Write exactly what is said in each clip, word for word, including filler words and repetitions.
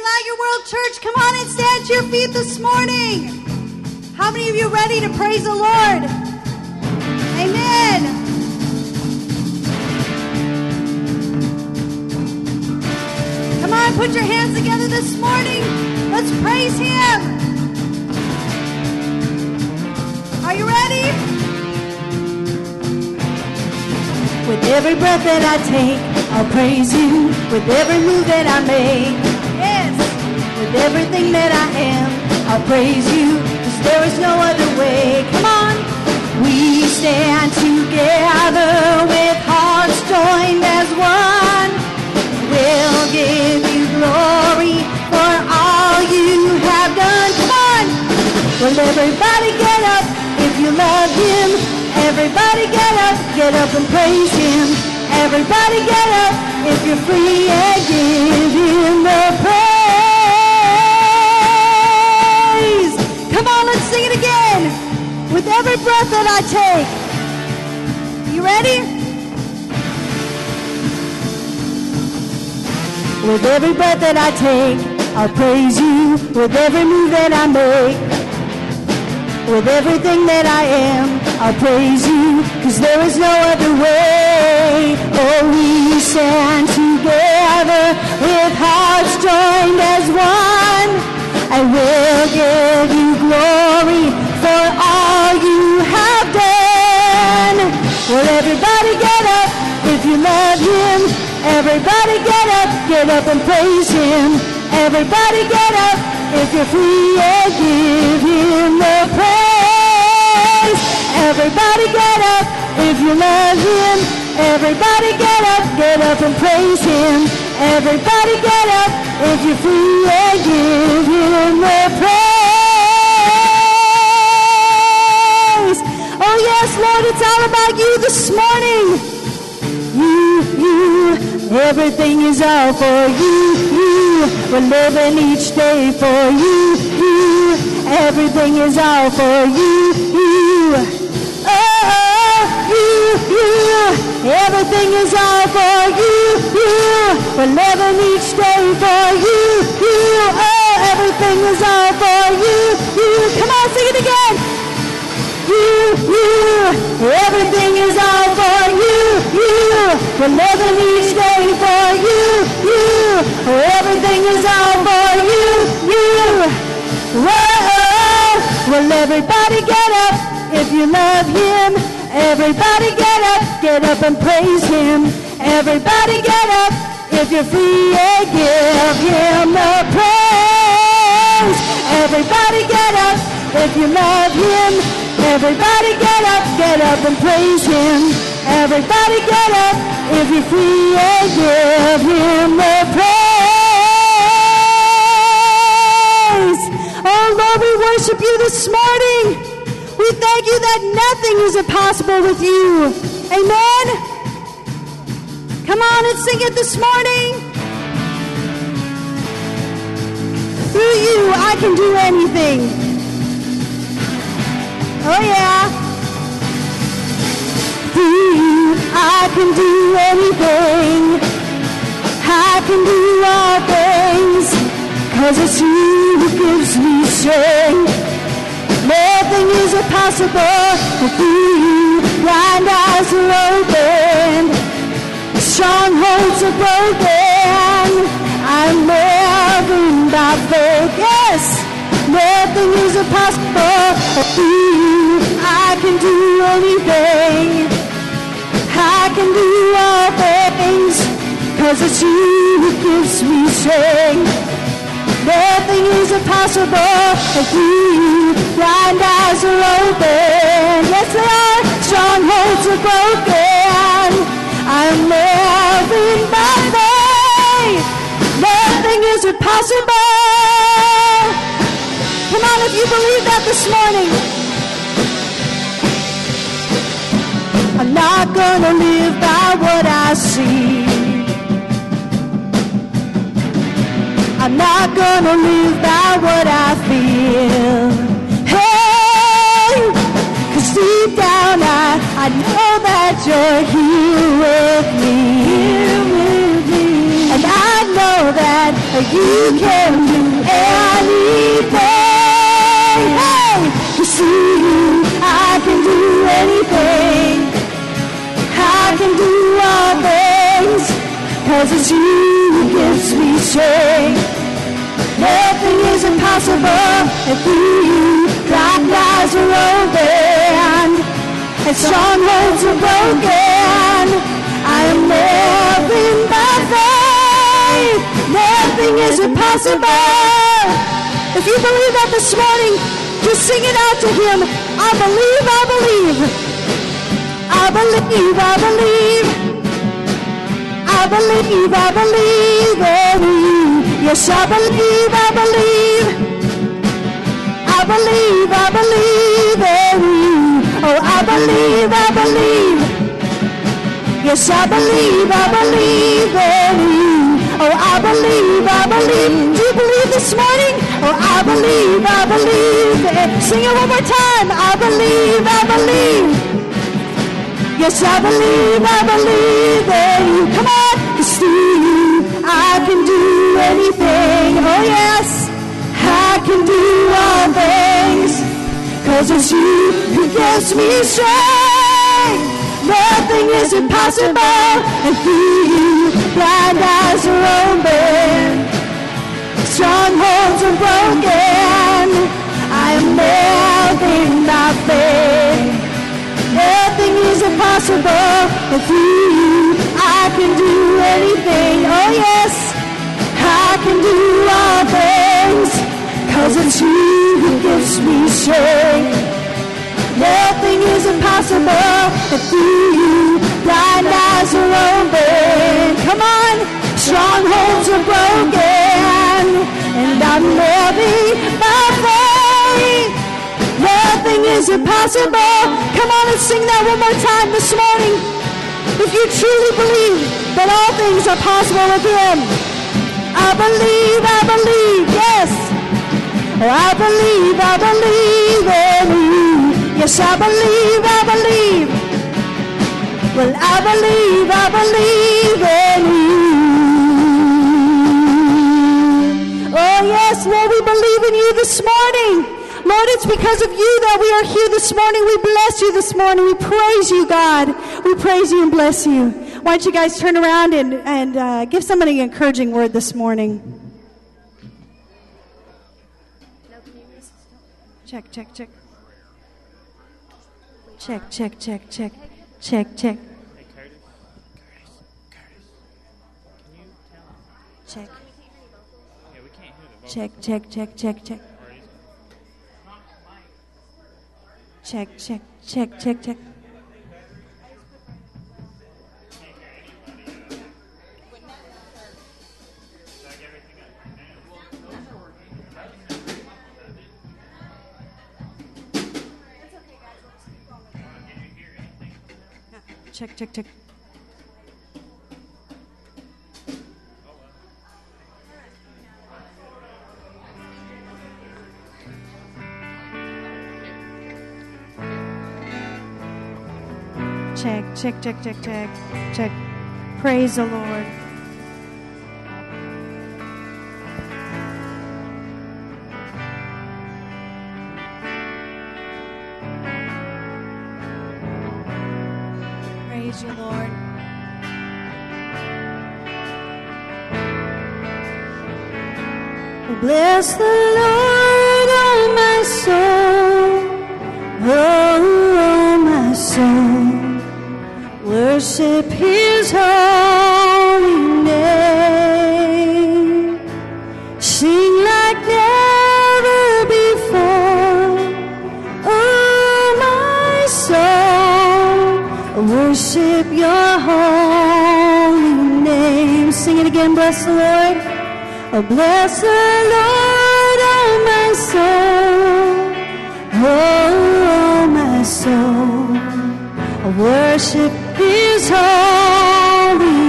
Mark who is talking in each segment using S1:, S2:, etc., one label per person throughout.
S1: Liger World Church, come on and stand to your feet this morning. How many of you are ready to praise the Lord? Amen. Come on, put your hands together this morning. Let's praise Him. Are you ready?
S2: With every breath that I take, I'll praise you. With every move that I make,
S1: Yes.
S2: with everything that I am, I'll praise you, 'cause there is no other way. Come on. We stand together with hearts joined as one. We'll give you glory for all you have done. Come on. Well, everybody get up if you love Him. Everybody get up, get up and praise Him. Everybody get up if you're free and give Him the praise.
S1: Come on, let's sing it again. With every breath that I take. You ready?
S2: With every breath that I take, I'll praise you. With every move that I make, with everything that I am, I'll praise you, 'cause there is no other way. Oh, we stand together with hearts joined as one, and we'll give you glory for all you have done. Well, everybody get up if you love Him. Everybody get up, get up and praise Him. Everybody get up if you're free and give Him the praise. Everybody get up if you love Him. Everybody get up, get up and praise Him. Everybody get up if you're free and give Him the praise.
S1: Oh yes, Lord, it's all about you this morning.
S2: You, you, everything is all for you, you. We're living each day for you, you. Everything is all for you, you. Oh, you, you. Everything is all for you, you. We're living each day for you, you. Oh, everything is all for you, you. Come on, sing it again. You, you, everything is all for you, you. We're living each day for you, you. Everything is all for you, you. Whoa, well, everybody get up if you love Him. Everybody get up, get up and praise Him. Everybody get up if you're free and give Him the praise. Everybody get up if you love Him. Everybody get up, get up and praise Him. Everybody get up if you're free and give Him the praise.
S1: Oh Lord, we worship you this morning. We thank you that nothing is impossible with you. Amen. Come on and sing it this morning. Through you, I can do anything. Oh yeah.
S2: Through you, I can do anything. I can do all things, 'cause it's you who gives me strength. Nothing is impossible through you. Blind eyes are open, strongholds are broken. I'm living by faith. Yes. Nothing is impossible through you. I can do anything. I can do all things, 'cause it's you who gives me strength. Nothing is impossible through you. Blind eyes are open. Yes, they are. Strongholds are broken. I'm living by faith. Nothing is impossible.
S1: Come on, if you believe that this morning.
S2: I'm not gonna live by what I see. I'm not gonna live by what I feel. Hey, 'cause deep down I, I know that you're here with me. Here with me. And I know that You can do anything. Hey, you see, I can do anything. I can do all things, 'cause it's you who gives me strength. Nothing is impossible if you, blind eyes are open, and strongholds are broken. I am living by faith. Nothing is impossible. If you believe that this morning, just sing it out to him. I believe, I believe. I believe, I believe. I believe, I believe in you. Yes, I believe, I believe. I believe, I believe in you. Oh, I believe, I believe. Yes, I believe, I believe in you. Oh, I believe, I believe. Do you believe this morning? Oh, I believe, I believe. Sing it one more time. I believe, I believe. Yes, I believe, I believe in you. Come on. 'Cause through you, I can do anything. Oh, yes. I can do all things. 'Cause it's you who gives me strength. Nothing is impossible. And through you, blind eyes are open. Strongholds are broken. I am living by faith. Nothing is impossible. And through you, I can do anything. Oh yes, I can do all things. 'Cause it's you who gives me strength. Nothing is impossible. And through you, blind eyes are open. Come on, strongholds are broken. And I'm living by faith. Nothing is impossible. Come on and sing that one more time this morning. If you truly believe that all things are possible with him. I believe, I believe, yes. Oh, I believe, I believe in you. Yes, I believe, I believe. Well, I believe, I believe in you. Oh, yes, Lord, we believe in you this morning. Lord, it's because of you that we are here this morning. We bless you this morning. We praise you, God. We praise you and bless you. Why don't you guys turn around and, and uh, give somebody an encouraging word this morning. Check, check, check. Check, check, check, check. Check, check.
S3: Hey, Curtis. Curtis. Curtis. Can you tell him?
S2: Check.
S3: Yeah, we can't hear the vocals.
S2: Check, check, check, check, check. Check, check, check, check, check. Check, check, check. Check, check, check, check, check, check. Praise the Lord. Praise you, Lord. Bless the Lord, oh my soul, oh, oh my soul. Worship his holy name. Sing like never before. Oh, my soul, worship your holy name. Sing it again, bless the Lord. Oh, bless the Lord, oh, my soul. Oh, oh my soul. I worship his holy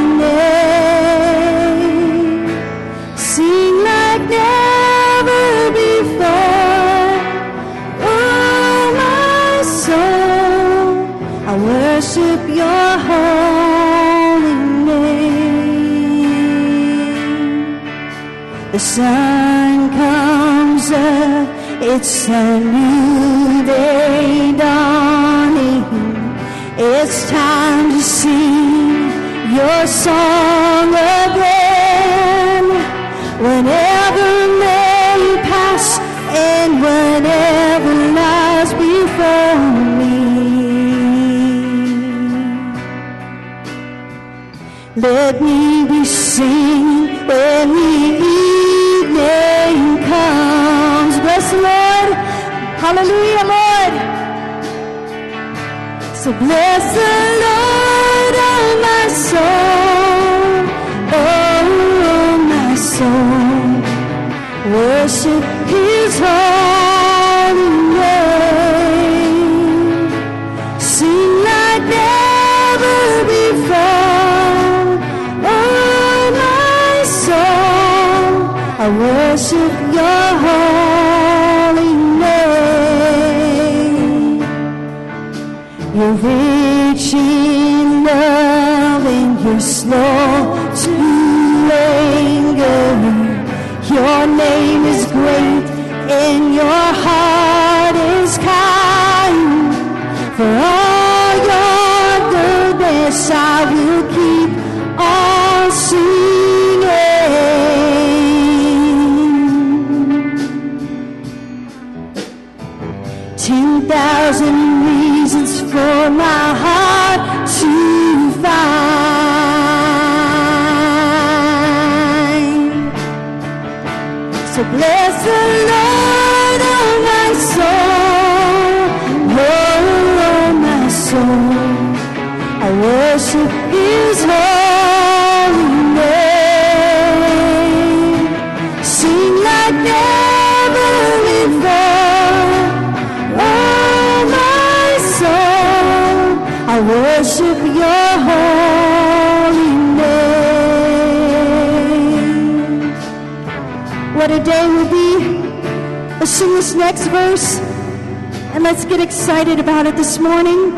S2: name. Sing like never before. Oh, my soul, I worship your holy name. The sun comes up, it's a new day dawning. It's time to sing your song again. Whenever may pass and whatever lies before me, let me be singing when the evening comes. Bless the Lord. Hallelujah, Lord. So bless the Lord, oh my soul, oh my soul. Worship His holy name. Sing like never before, oh my soul. I worship Your holy name. You're rich in love and You're slow to anger. Your name is great and Your heart is kind. For all Your goodness I will keep on singing. Ten thousand reasons for my heart to find. So bless the Lord, oh my soul, oh my soul. I worship His holy name. Sing like never before, oh my soul. I worship Your holy name. What a day will be. Let's sing this next verse and let's get excited about it this morning.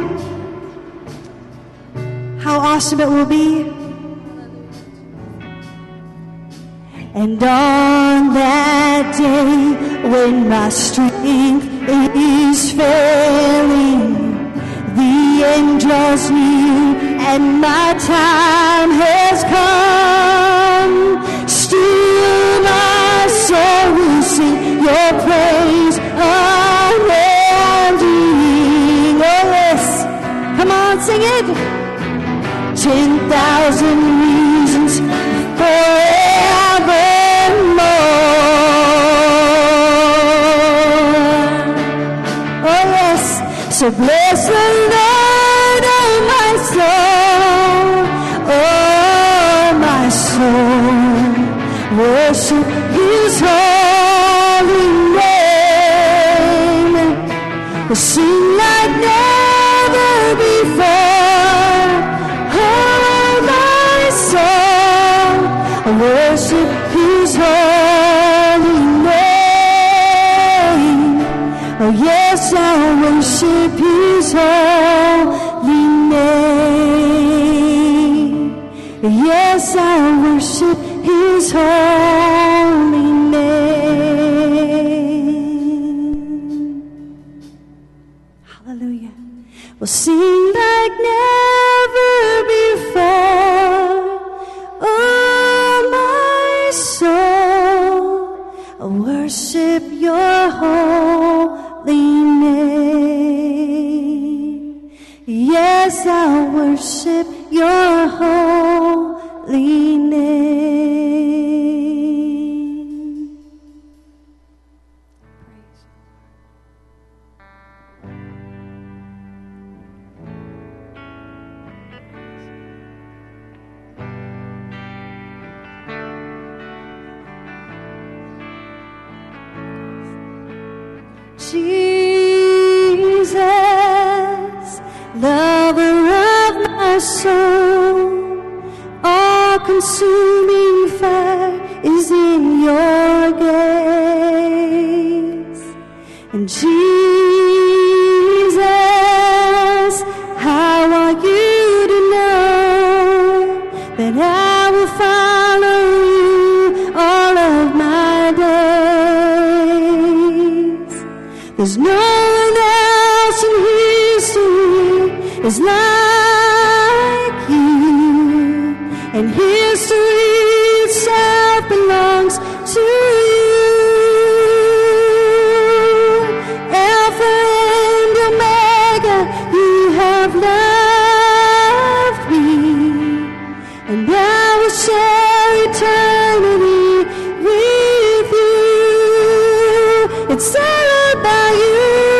S2: How awesome it will be. And on that day when my strength is failing, the end draws near and my time has come, still my soul will sing Your praise unending. Oh yes, come on, sing it. Ten thousand reasons forevermore. Oh yes, so bless the Lord, oh my soul, oh my soul. Worship His holy name. Sing like never before, oh my soul. Worship His holy name. Oh yes, I worship His holy name. Yes, I worship His holy name. Hallelujah. We'll sing like never before, oh my soul. I worship Your holy name. Yes, I worship Your holy name. Jesus, lover of my soul, all-consuming fire is in Your gaze. And Jesus, how are You to know that I will follow You all of my
S1: is like you, and history itself belongs to you. Alpha and Omega, you have loved me, and I will share eternity with you. It's all about you,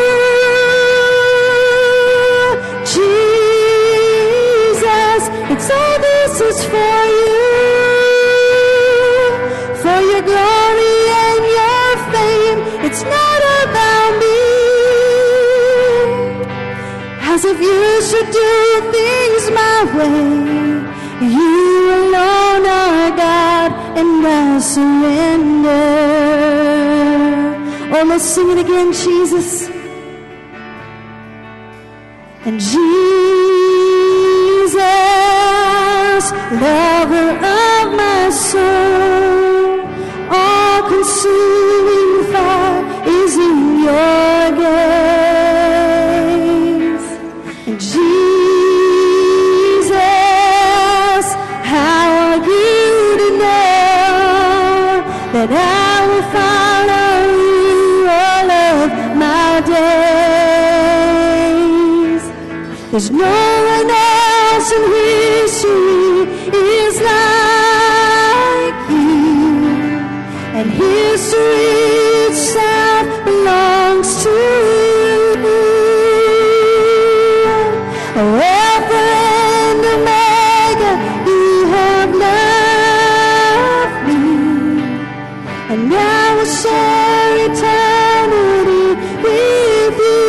S1: Jesus. It's all this is for you, for your glory and your fame. It's not about me, as if you should do things my way. You alone are God, and I surrender. Oh, let's sing it again, Jesus. And Jesus, lover of my soul, all-consuming fire is in your gaze. And Jesus, how are you to know that I will follow you all of my days? There's no one else in history is like you, and history itself belongs to you. Oh, Alpha and Omega, you have loved me, and I will share eternity with you.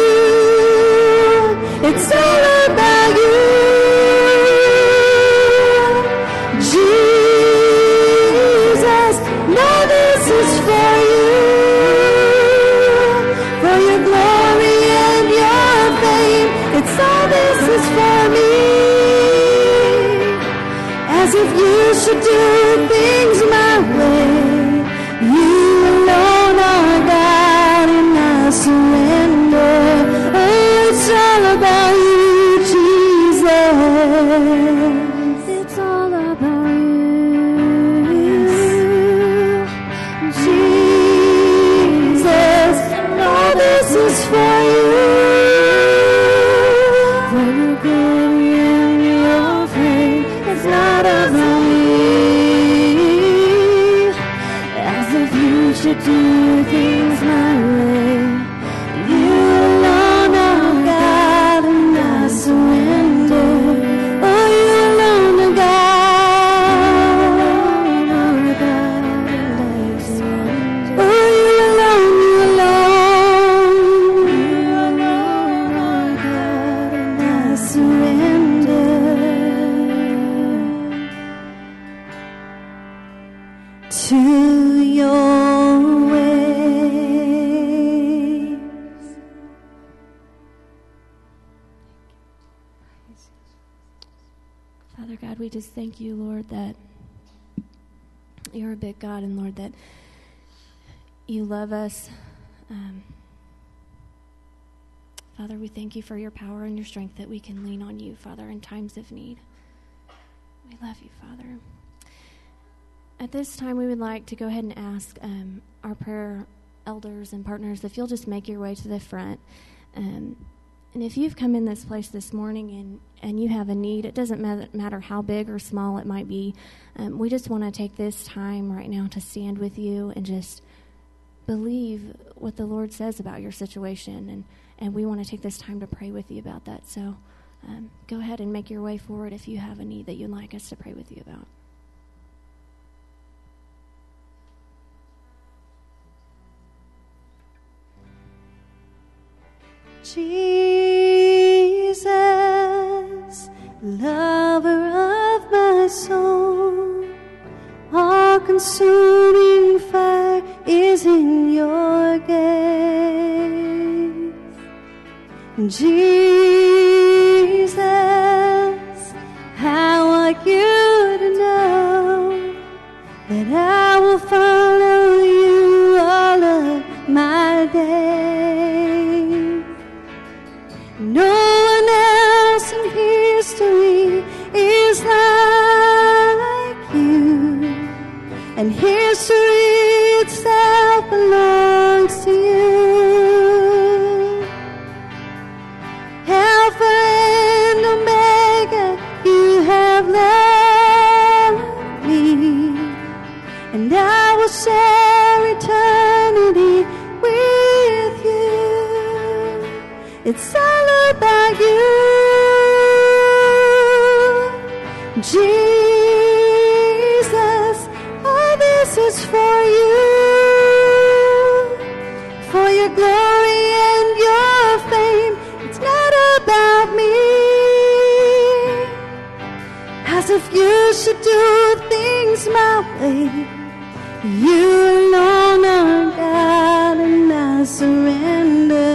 S1: It's all about you, Jesus. No, this is for you, for your glory and your fame. It's all this is for me, as if you should do things my way. You alone are God, and I surrender. Oh, it's all about you, Jesus. It's all about you, Jesus. All this is for you, for your glory and your fame. It's not about me, as if you should do things my way. You alone are God, and I surrender. Oh, you alone are God, and I surrender. Oh, you alone, you alone, you alone are God, and I surrender to your ways.
S4: Father God, we just thank you, Lord, that you're a big God, and Lord, that you love us. Um, Father, we thank you for your power and your strength, that we can lean on you, Father, in times of need. We love you, Father. At this time, we would like to go ahead and ask um, our prayer elders and partners if you'll just make your way to the front. Um, and if you've come in this place this morning and, and you have a need, it doesn't matter, matter how big or small it might be. Um, we just want to take this time right now to stand with you and just believe what the Lord says about your situation. And, and we want to take this time to pray with you about that. So um, go ahead and make your way forward if you have a need that you'd like us to pray with you about.
S1: Jesus, lover of my soul, all-consuming fire is in your gaze. Jesus, how are you to know that I will follow you all of my days? No one else in It's all about you, Jesus. All this is for you, for your glory and your fame. It's not about me, as if you should do things my way. You alone are God, and I surrender.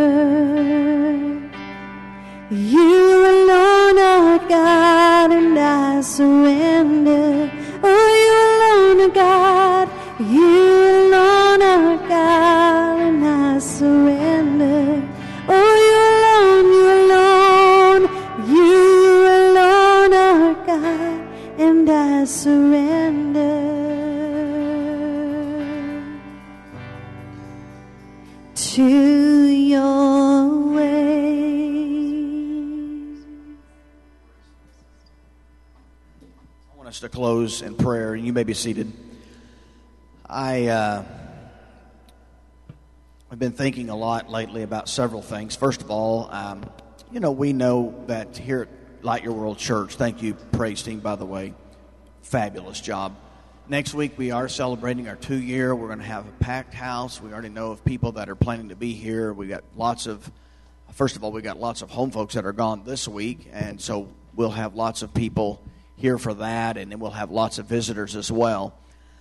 S1: You alone are God, and I surrender. Oh, you alone are God. You alone are God, and I surrender. Oh, you alone, you alone, you alone are God, and I surrender to your ways.
S5: I want us to close in prayer, and you may be seated. I, uh, I've been thinking a lot lately about several things. First of all, um, you know, we know that here at Light Your World Church, thank you, praise team, by the way, fabulous job. Next week, we are celebrating our two-year. We're going to have a packed house. We already know of people that are planning to be here. We got lots of, first of all, we got lots of home folks that are gone this week, and so we'll have lots of people here for that, and then we'll have lots of visitors as well.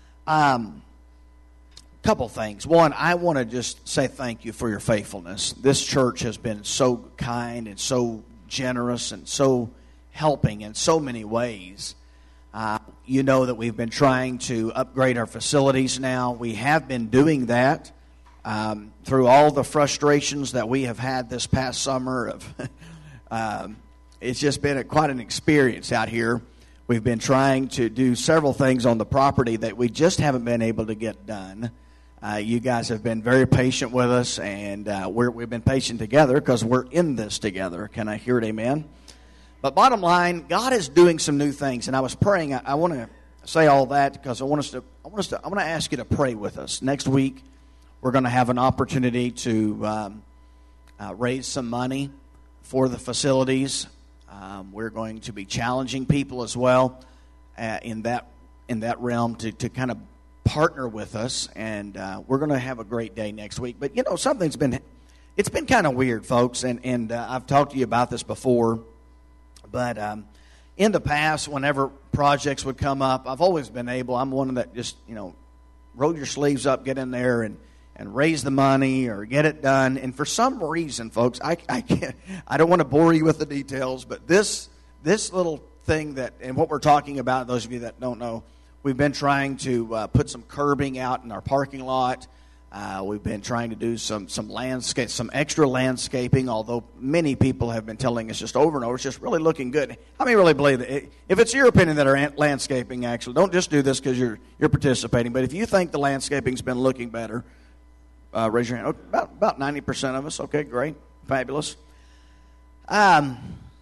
S5: Um, couple things. One, I want to just say thank you for your faithfulness. This church has been so kind and so generous and so helping in so many ways. Uh, you know that we've been trying to upgrade our facilities now. We have been doing that um, through all the frustrations that we have had this past summer. Of, um, it's just been a, quite an experience out here. We've been trying to do several things on the property that we just haven't been able to get done. Uh, you guys have been very patient with us, and uh, we're, we've been patient together because we're in this together. Can I hear it, amen? But bottom line, God is doing some new things, and I was praying. I, I want to say all that because I want us to. I want us to. I want to ask you to pray with us. Next week, we're going to have an opportunity to um, uh, raise some money for the facilities. Um, we're going to be challenging people as well uh, in that in that realm to to kind of partner with us, and uh, we're going to have a great day next week. But you know, something's been it's been kind of weird, folks, and and uh, I've talked to you about this before. But um, in the past, whenever projects would come up, I've always been able, I'm one that just, you know, roll your sleeves up, get in there and, and raise the money or get it done. And for some reason, folks, I, I can't, I don't want to bore you with the details, but this this little thing that, and what we're talking about, those of you that don't know, we've been trying to uh, put some curbing out in our parking lot. Uh, we've been trying to do some some landscape, some extra landscaping, although many people have been telling us just over and over, it's just really looking good. How many really believe that? If it's your opinion that our landscaping actually, don't just do this because you're you're participating, but if you think the landscaping's been looking better, uh, raise your hand. Oh, about, about ninety percent of us. Okay, great. Fabulous. Um,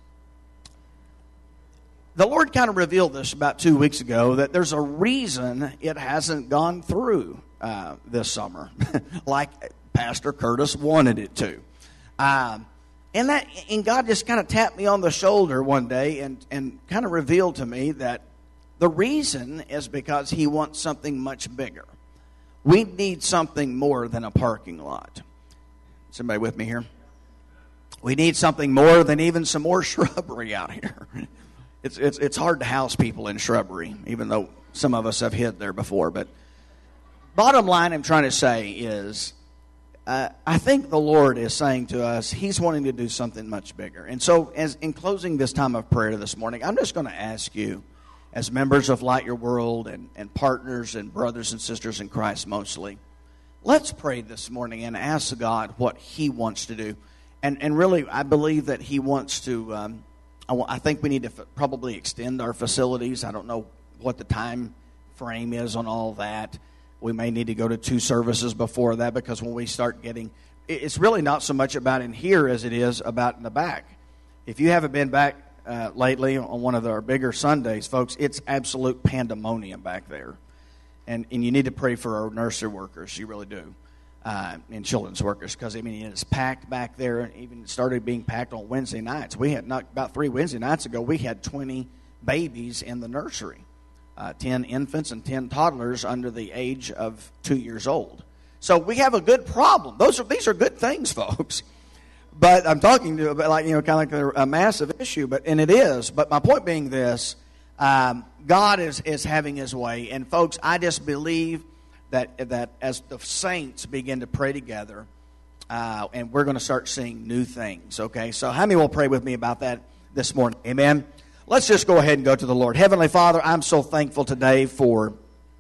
S5: the Lord kind of revealed this about two weeks ago, that there's a reason it hasn't gone through Uh, this summer, like Pastor Curtis wanted it to. Um, and that, and God just kind of tapped me on the shoulder one day and, and kind of revealed to me that the reason is because He wants something much bigger. We need something more than a parking lot. Somebody with me here? We need something more than even some more shrubbery out here. It's, it's, it's hard to house people in shrubbery, even though some of us have hid there before, but bottom line I'm trying to say is uh, I think the Lord is saying to us He's wanting to do something much bigger. And so as in closing this time of prayer this morning, I'm just going to ask you, as members of Light Your World and, and partners and brothers and sisters in Christ mostly, let's pray this morning and ask God what He wants to do. And, and really, I believe that He wants to, um, I, w- I think we need to f- probably extend our facilities. I don't know what the time frame is on all that. We may need to go to two services before that, because when we start getting, it's really not so much about in here as it is about in the back. If you haven't been back uh, lately on one of our bigger Sundays, folks, it's absolute pandemonium back there. And and you need to pray for our nursery workers. You really do. uh, in children's workers because, I mean, it's packed back there, and even started being packed on Wednesday nights. We had, not about three Wednesday nights ago, we had twenty babies in the nursery, uh, ten infants and ten toddlers under the age of two years old. So we have a good problem. Those are These are good things, folks. But I'm talking to about like, you know, kind of like a massive issue, but and it is. But my point being this, um, God is, is having his way. And folks, I just believe that that as the saints begin to pray together, uh, and we're going to start seeing new things, okay? So how many will pray with me about that this morning? Amen? Let's just go ahead and go to the Lord. Heavenly Father, I'm so thankful today for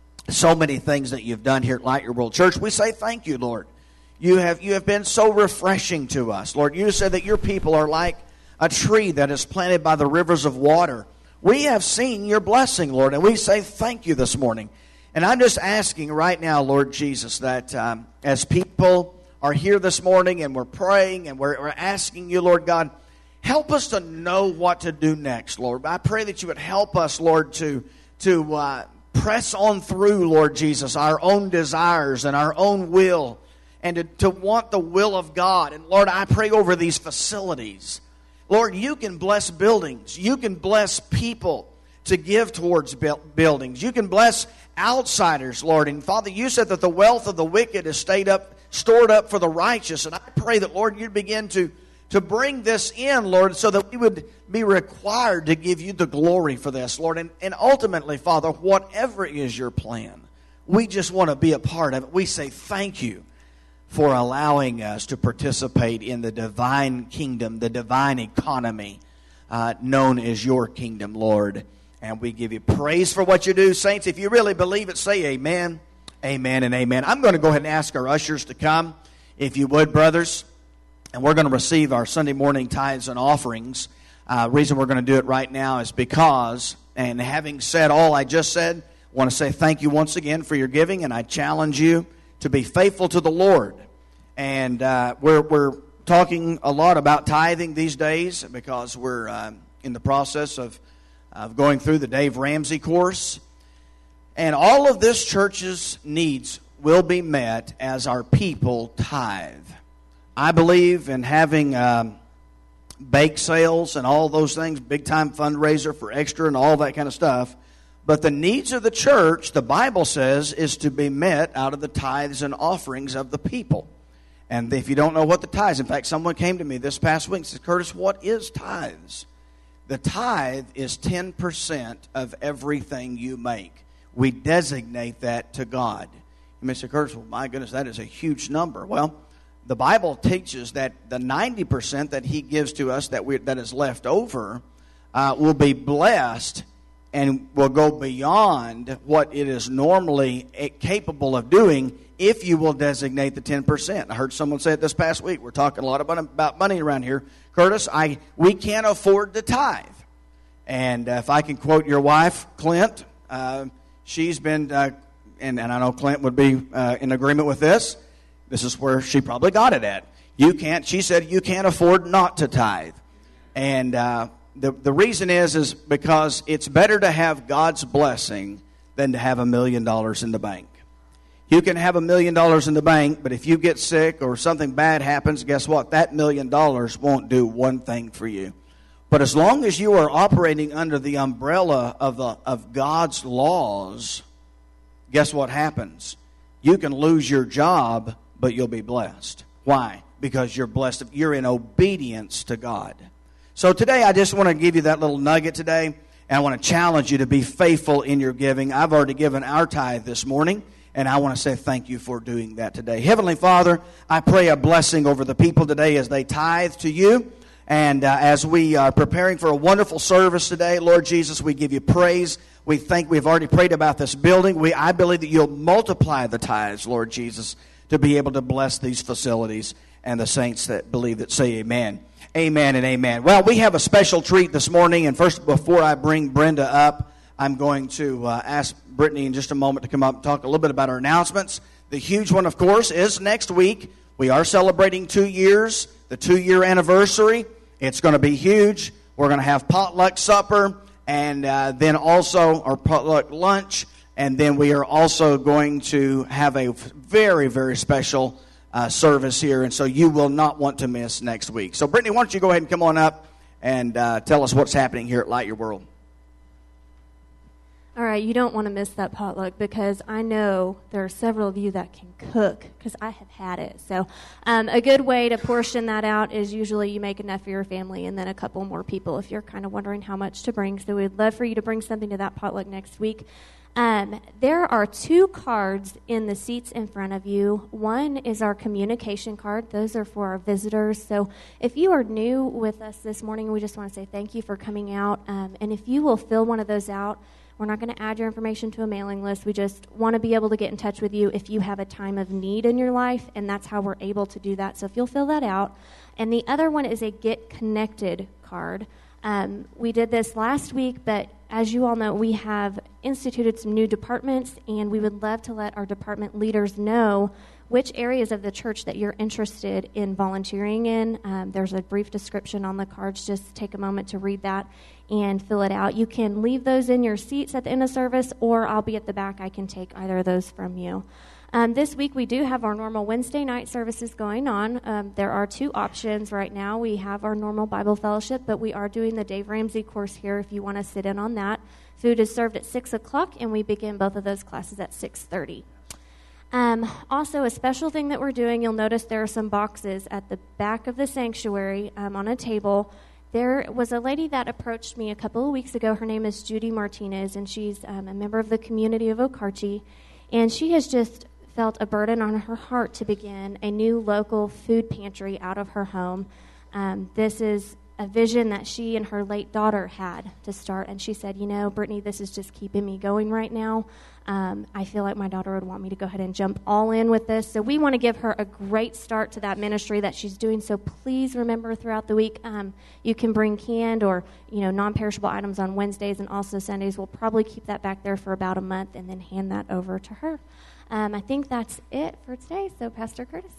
S5: so many things that you've done here at Light Your World Church. We say thank you, Lord. You have you have been so refreshing to us. Lord, you said that your people are like a tree that is planted by the rivers of water. We have seen your blessing, Lord, and we say thank you this morning. And I'm just asking right now, Lord Jesus, that um, as people are here this morning and we're praying and we're, we're asking you, Lord God, help us to know what to do next, Lord. I pray that you would help us, Lord, to, to uh, press on through, Lord Jesus, our own desires and our own will, and to, to want the will of God. And Lord, I pray over these facilities. Lord, you can bless buildings. You can bless people to give towards buildings. You can bless outsiders, Lord. And Father, you said that the wealth of the wicked is stayed up, stored up for the righteous. And I pray that, Lord, you'd begin to, to bring this in, Lord, so that we would be required to give you the glory for this, Lord. And, and ultimately, Father, whatever is your plan, we just want to be a part of it. We say thank you for allowing us to participate in the divine kingdom, the divine economy uh, known as your kingdom, Lord. And we give you praise for what you do. Saints, if you really believe it, say amen, amen, and amen. I'm going to go ahead and ask our ushers to come, if you would, brothers. And we're going to receive our Sunday morning tithes and offerings. Uh, the reason we're going to do it right now is because, and having said all I just said, I want to say thank you once again for your giving, and I challenge you to be faithful to the Lord. And uh, we're we're talking a lot about tithing these days because we're uh, in the process of, of going through the Dave Ramsey course. And all of this church's needs will be met as our people tithe. I believe in having um, bake sales and all those things, big-time fundraiser for extra and all that kind of stuff. But the needs of the church, the Bible says, is to be met out of the tithes and offerings of the people. And if you don't know what the tithes, in fact, someone came to me this past week and said, Curtis, what is tithes? The tithe is ten percent of everything you make. We designate that to God. You may say, Curtis, well, my goodness, that is a huge number. Well, the Bible teaches that the ninety percent that he gives to us that we, that is left over uh, will be blessed and will go beyond what it is normally capable of doing if you will designate the ten percent. I heard someone say it this past week. We're talking a lot about, about money around here. Curtis, I we can't afford to tithe. And uh, if I can quote your wife, Clint, uh, she's been, uh, and, and I know Clint would be uh, in agreement with this. This is where she probably got it at. You can't, she said, you can't afford not to tithe. And uh, the, the reason is, is because it's better to have God's blessing than to have a million dollars in the bank. You can have a million dollars in the bank, but if you get sick or something bad happens, guess what? That million dollars won't do one thing for you. But as long as you are operating under the umbrella of the, of God's laws, guess what happens? You can lose your job, but you'll be blessed. Why? Because you're blessed. You're in obedience to God. So today I just want to give you that little nugget today, and I want to challenge you to be faithful in your giving. I've already given our tithe this morning, and I want to say thank you for doing that today. Heavenly Father, I pray a blessing over the people today as they tithe to you. And uh, as we are preparing for a wonderful service today, Lord Jesus, we give you praise. We think we've already prayed about this building. We I believe that you'll multiply the tithes, Lord Jesus, to be able to bless these facilities and the saints that believe that say amen. Amen and amen. Well, we have a special treat this morning. And first, before I bring Brenda up, I'm going to uh, ask Brittany in just a moment to come up and talk a little bit about our announcements. The huge one, of course, is next week. We are celebrating two years, the two-year anniversary. It's going to be huge. We're going to have potluck supper and uh, then also our potluck lunch. And then we are also going to have a very, very special uh, service here, and so you will not want to miss next week. So, Brittany, why don't you go ahead and come on up and uh, tell us what's happening here at Light Your World.
S4: All right, you don't want to miss that potluck because I know there are several of you that can cook because I have had it. So um, a good way to portion that out is usually you make enough for your family and then a couple more people if you're kind of wondering how much to bring. So we'd love for you to bring something to that potluck next week. Um, there are two cards in the seats in front of you. One is our communication card. Those are for our visitors. So if you are new with us this morning, we just want to say thank you for coming out. Um, and if you will fill one of those out, we're not going to add your information to a mailing list. We just want to be able to get in touch with you if you have a time of need in your life, and that's how we're able to do that. So if you'll fill that out. And the other one is a Get Connected card. Um, we did this last week, but as you all know, we have instituted some new departments, and we would love to let our department leaders know which areas of the church that you're interested in volunteering in. Um, there's a brief description on the cards. Just take a moment to read that and fill it out. You can leave those in your seats at the end of service, or I'll be at the back. I can take either of those from you. Um, this week we do have our normal Wednesday night services going on. Um, there are two options right now. We have our normal Bible fellowship, but we are doing the Dave Ramsey course here if you want to sit in on that. Food is served at six o'clock, and we begin both of those classes at six thirty. Um, also, a special thing that we're doing, you'll notice there are some boxes at the back of the sanctuary um, on a table. There was a lady that approached me a couple of weeks ago. Her name is Judy Martinez, and she's um, a member of the community of Okarche, and she has just felt a burden on her heart to begin a new local food pantry out of her home. Um, this is a vision that she and her late daughter had to start, and she said, you know, Brittany, this is just keeping me going right now. Um, I feel like my daughter would want me to go ahead and jump all in with this. So we want to give her a great start to that ministry that she's doing. So please remember throughout the week, um, you can bring canned or, you know, non-perishable items on Wednesdays and also Sundays. We'll probably keep that back there for about a month and then hand that over to her. Um, I think that's it for today. So Pastor Curtis.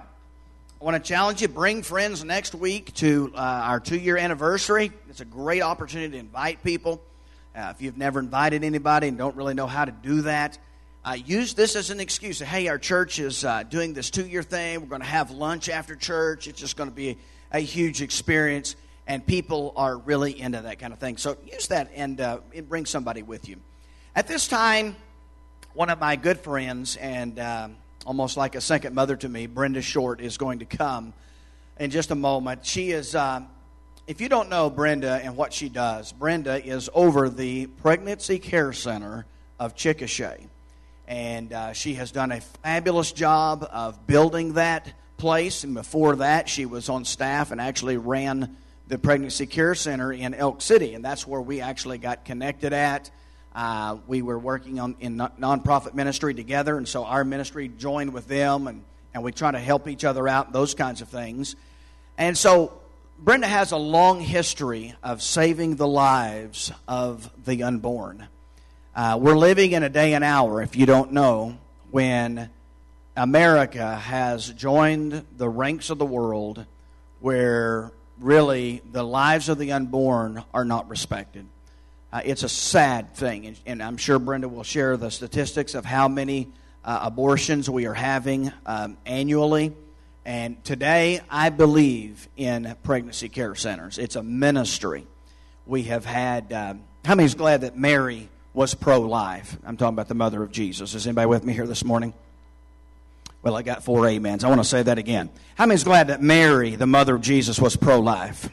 S5: I want to challenge you, bring friends next week to uh, our two-year anniversary. It's a great opportunity to invite people. Uh, if you've never invited anybody and don't really know how to do that, uh, use this as an excuse. Say, hey, our church is uh, doing this two-year thing. We're going to have lunch after church. It's just going to be a, a huge experience, and people are really into that kind of thing. So use that and, uh, and bring somebody with you. At this time, one of my good friends and uh, almost like a second mother to me, Brenda Short, is going to come in just a moment. She is, uh, if you don't know Brenda and what she does, Brenda is over the Pregnancy Care Center of Chickasha. And uh, she has done a fabulous job of building that place. And before that, she was on staff and actually ran the Pregnancy Care Center in Elk City. And that's where we actually got connected at. Uh, we were working on in nonprofit ministry together, and so our ministry joined with them, and, and we try to help each other out, those kinds of things. And so Brenda has a long history of saving the lives of the unborn. Uh, we're living in a day and hour, if you don't know, when America has joined the ranks of the world where really the lives of the unborn are not respected. Uh, it's a sad thing, and, and I'm sure Brenda will share the statistics of how many uh, abortions we are having um, annually. And today, I believe in pregnancy care centers. It's a ministry. We have had, um, how many is glad that Mary was pro-life? I'm talking about the mother of Jesus. Is anybody with me here this morning? Well, I got four amens. I want to say that again. How many is glad that Mary, the mother of Jesus, was pro-life?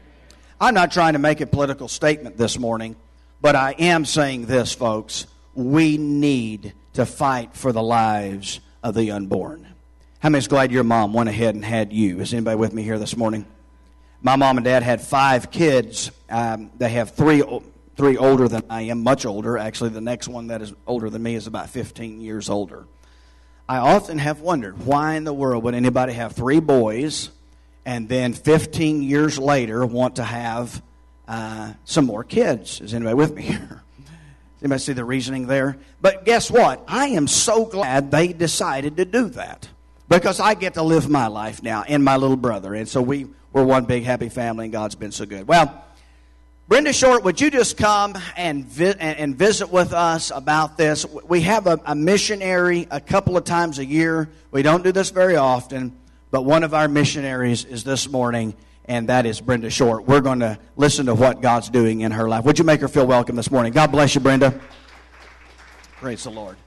S5: I'm not trying to make a political statement this morning, but I am saying this, folks. We need to fight for the lives of the unborn. How many is glad your mom went ahead and had you? Is anybody with me here this morning? My mom and dad had five kids. Um, they have three three older than I am, much older. Actually, the next one that is older than me is about fifteen years older. I often have wondered, why in the world would anybody have three boys and then fifteen years later want to have uh, some more kids? Is anybody with me here? Does anybody see the reasoning there? But guess what? I am so glad they decided to do that, because I get to live my life now and my little brother. And so we, we're one big happy family, and God's been so good. Well, Brenda Short, would you just come and vi- and visit with us about this? We have a, a missionary a couple of times a year. We don't do this very often, but one of our missionaries is this morning, and that is Brenda Short. We're going to listen to what God's doing in her life. Would you make her feel welcome this morning? God bless you, Brenda. Praise the Lord.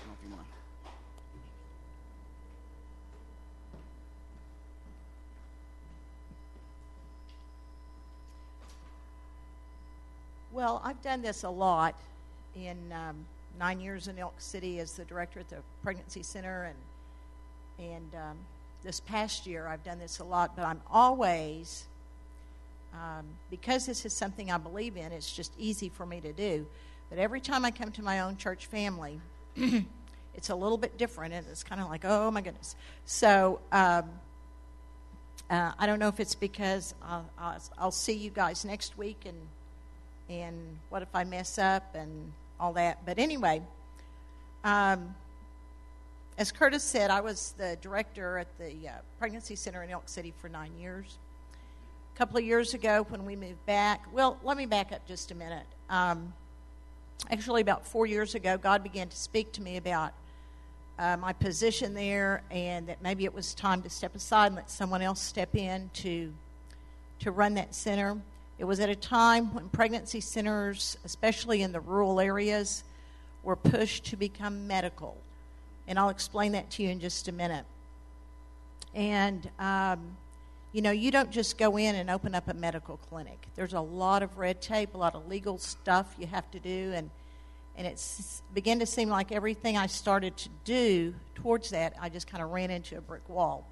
S6: Well, I've done this a lot in um, nine years in Elk City as the director at the Pregnancy Center, and and um, this past year I've done this a lot, but I'm always, um, because this is something I believe in, it's just easy for me to do. But every time I come to my own church family, it's a little bit different, and it's kind of like, oh my goodness. So um, uh, I don't know if it's because I'll, I'll, I'll see you guys next week, and and what if I mess up and all that. But anyway, um, as Curtis said, I was the director at the uh, Pregnancy Center in Elk City for nine years. A couple of years ago when we moved back, well, let me back up just a minute. Um, actually, about four years ago, God began to speak to me about uh, my position there, and that maybe it was time to step aside and let someone else step in to to run that center. It was at a time when pregnancy centers, especially in the rural areas, were pushed to become medical. And I'll explain that to you in just a minute. And, um, you know, you don't just go in and open up a medical clinic. There's a lot of red tape, a lot of legal stuff you have to do. And, and it began to seem like everything I started to do towards that, I just kind of ran into a brick wall.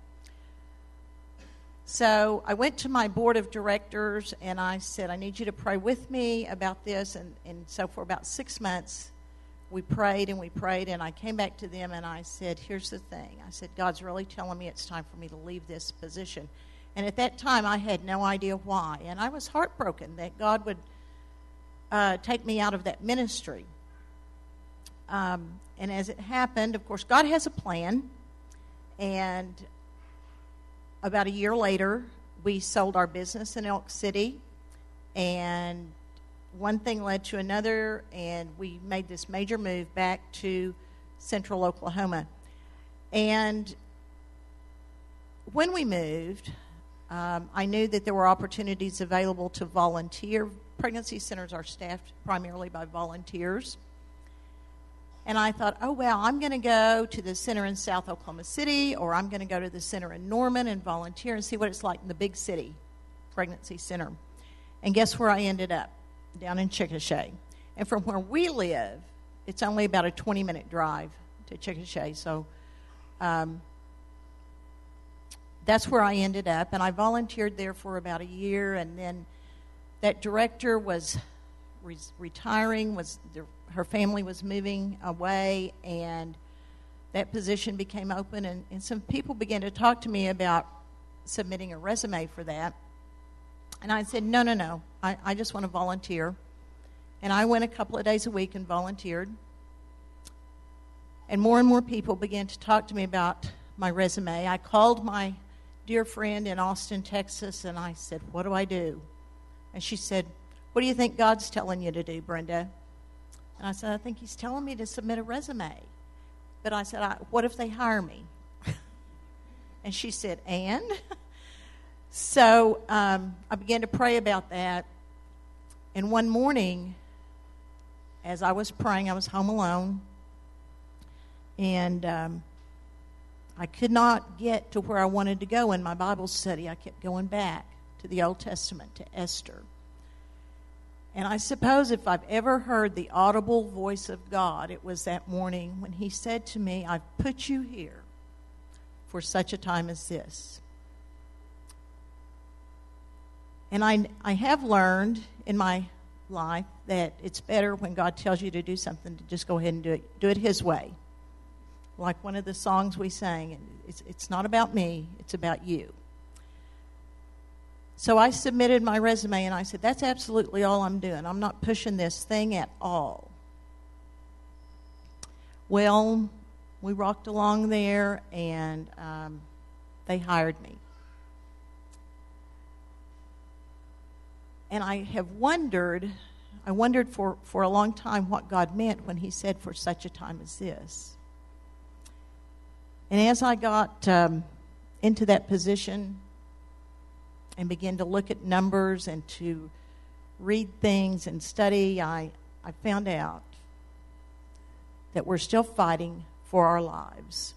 S6: So I went to my board of directors, and I said, I need you to pray with me about this. And, and so for about six months, we prayed and we prayed, and I came back to them, and I said, here's the thing. I said, God's really telling me it's time for me to leave this position. And at that time, I had no idea why. And I was heartbroken that God would uh, take me out of that ministry. Um, and as it happened, of course, God has a plan, and about a year later, we sold our business in Elk City, and one thing led to another, and we made this major move back to central Oklahoma. And when we moved, um, I knew that there were opportunities available to volunteer. Pregnancy centers are staffed primarily by volunteers. And I thought, oh, well, I'm going to go to the center in South Oklahoma City, or I'm going to go to the center in Norman and volunteer and see what it's like in the big city pregnancy center. And guess where I ended up? Down in Chickasha. And from where we live, it's only about a twenty-minute drive to Chickasha. So um, that's where I ended up. And I volunteered there for about a year, and then that director was re- retiring, was the her family was moving away, and that position became open, and, and some people began to talk to me about submitting a resume for that. And I said, no, no, no, I, I just want to volunteer. And I went a couple of days a week and volunteered. And more and more people began to talk to me about my resume. I called my dear friend in Austin, Texas, and I said, what do I do? And she said, what do you think God's telling you to do, Brenda? And I said, I think he's telling me to submit a resume. But I said, I, what if they hire me? And she said, and? So um, I began to pray about that. And one morning, as I was praying, I was home alone. And um, I could not get to where I wanted to go in my Bible study. I kept going back to the Old Testament, to Esther. And I suppose if I've ever heard the audible voice of God, it was that morning when he said to me, I've put you here for such a time as this. And I, I have learned in my life that it's better when God tells you to do something to just go ahead and do it. Do it his way. Like one of the songs we sang, it's, it's not about me, it's about you. So I submitted my resume, and I said, that's absolutely all I'm doing. I'm not pushing this thing at all. Well, we rocked along there, and um, they hired me. and I have wondered, I wondered for, for a long time what God meant when he said, for such a time as this. And as I got um, into that position and began to look at numbers and to read things and study, I, I found out that we're still fighting for our lives.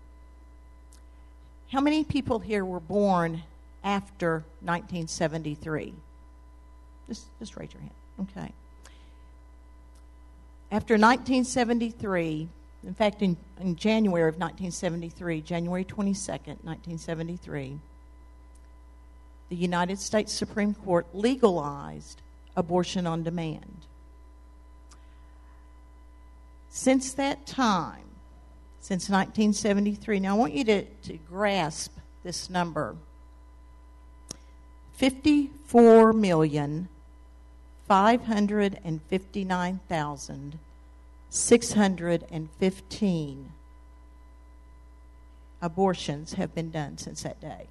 S6: How many people here were born after nineteen seventy-three? Just, just raise your hand. Okay. After nineteen seventy-three, in fact, in, in January of nineteen seventy-three, January twenty-second, nineteen seventy-three, the United States Supreme Court legalized abortion on demand. Since that time, since nineteen seventy-three, now I want you to, to grasp this number. fifty-four million, five hundred fifty-nine thousand, six hundred fifteen abortions have been done since that day.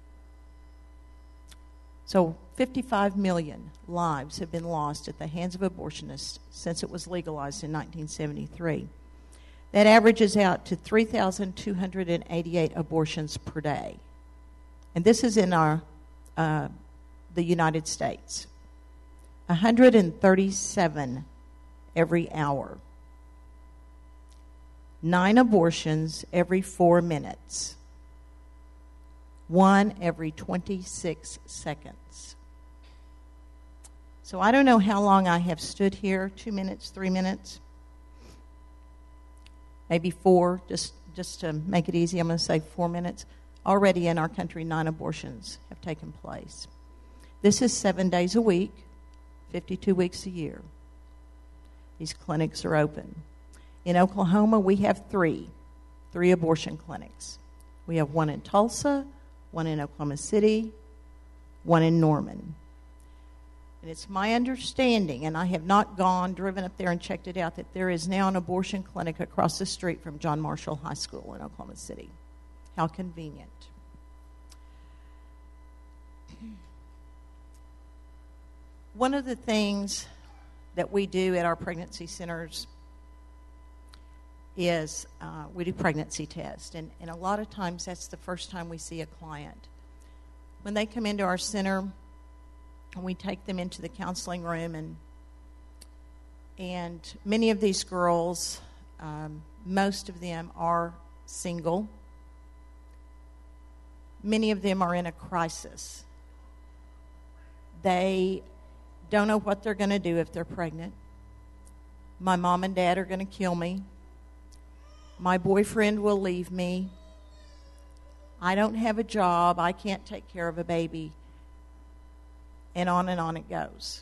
S6: So fifty-five million lives have been lost at the hands of abortionists since it was legalized in nineteen seventy-three. That averages out to three thousand two hundred eighty-eight abortions per day. And this is in our uh, the United States. one hundred thirty-seven every hour. Nine abortions every four minutes. One every twenty-six seconds. So I don't know how long I have stood here, two minutes, three minutes, maybe four, just, just to make it easy, I'm going to say four minutes. Already in our country, nine abortions have taken place. This is seven days a week, fifty-two weeks a year. These clinics are open. In Oklahoma, we have three, three abortion clinics. We have one in Tulsa, one in Oklahoma City, one in Norman. And it's my understanding, and I have not gone, driven up there and checked it out, that there is now an abortion clinic across the street from John Marshall High School in Oklahoma City. How convenient. One of the things that we do at our pregnancy centers is uh, we do pregnancy tests. And, and a lot of times that's the first time we see a client. When they come into our center, we take them into the counseling room, and and many of these girls, um, most of them are single. Many of them are in a crisis. They don't know what they're going to do if they're pregnant. My mom and dad are going to kill me. My boyfriend will leave me. I don't have a job. I can't take care of a baby. And on and on it goes.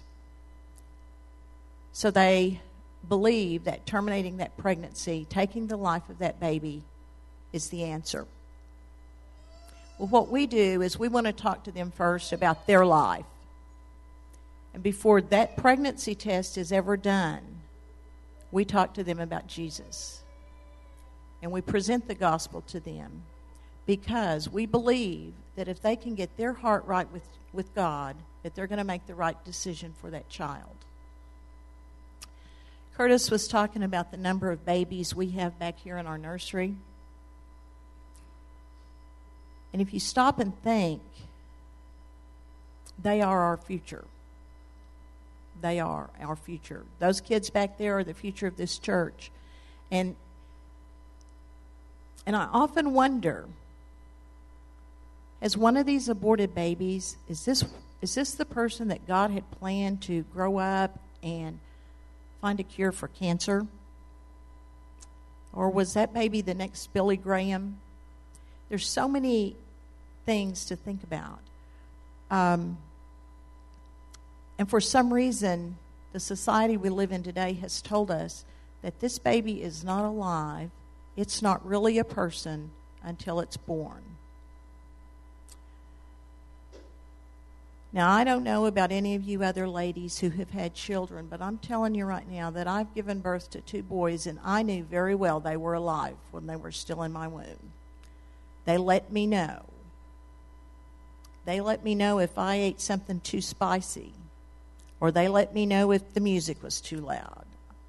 S6: So they believe that terminating that pregnancy, taking the life of that baby, is the answer. Well, what we do is we want to talk to them first about their life. And before that pregnancy test is ever done, we talk to them about Jesus. And we present the gospel to them, because we believe that if they can get their heart right with, with God, that they're going to make the right decision for that child. Curtis was talking about the number of babies we have back here in our nursery. And if you stop and think, they are our future. They are our future. Those kids back there are the future of this church. And and I often wonder, as one of these aborted babies, is this is this the person that God had planned to grow up and find a cure for cancer? Or was that baby the next Billy Graham? There's so many things to think about. Um, and for some reason, the society we live in today has told us that this baby is not alive. It's not really a person until it's born. Now, I don't know about any of you other ladies who have had children, but I'm telling you right now that I've given birth to two boys, and I knew very well they were alive when they were still in my womb. They let me know. They let me know if I ate something too spicy. or they let me know if the music was too loud.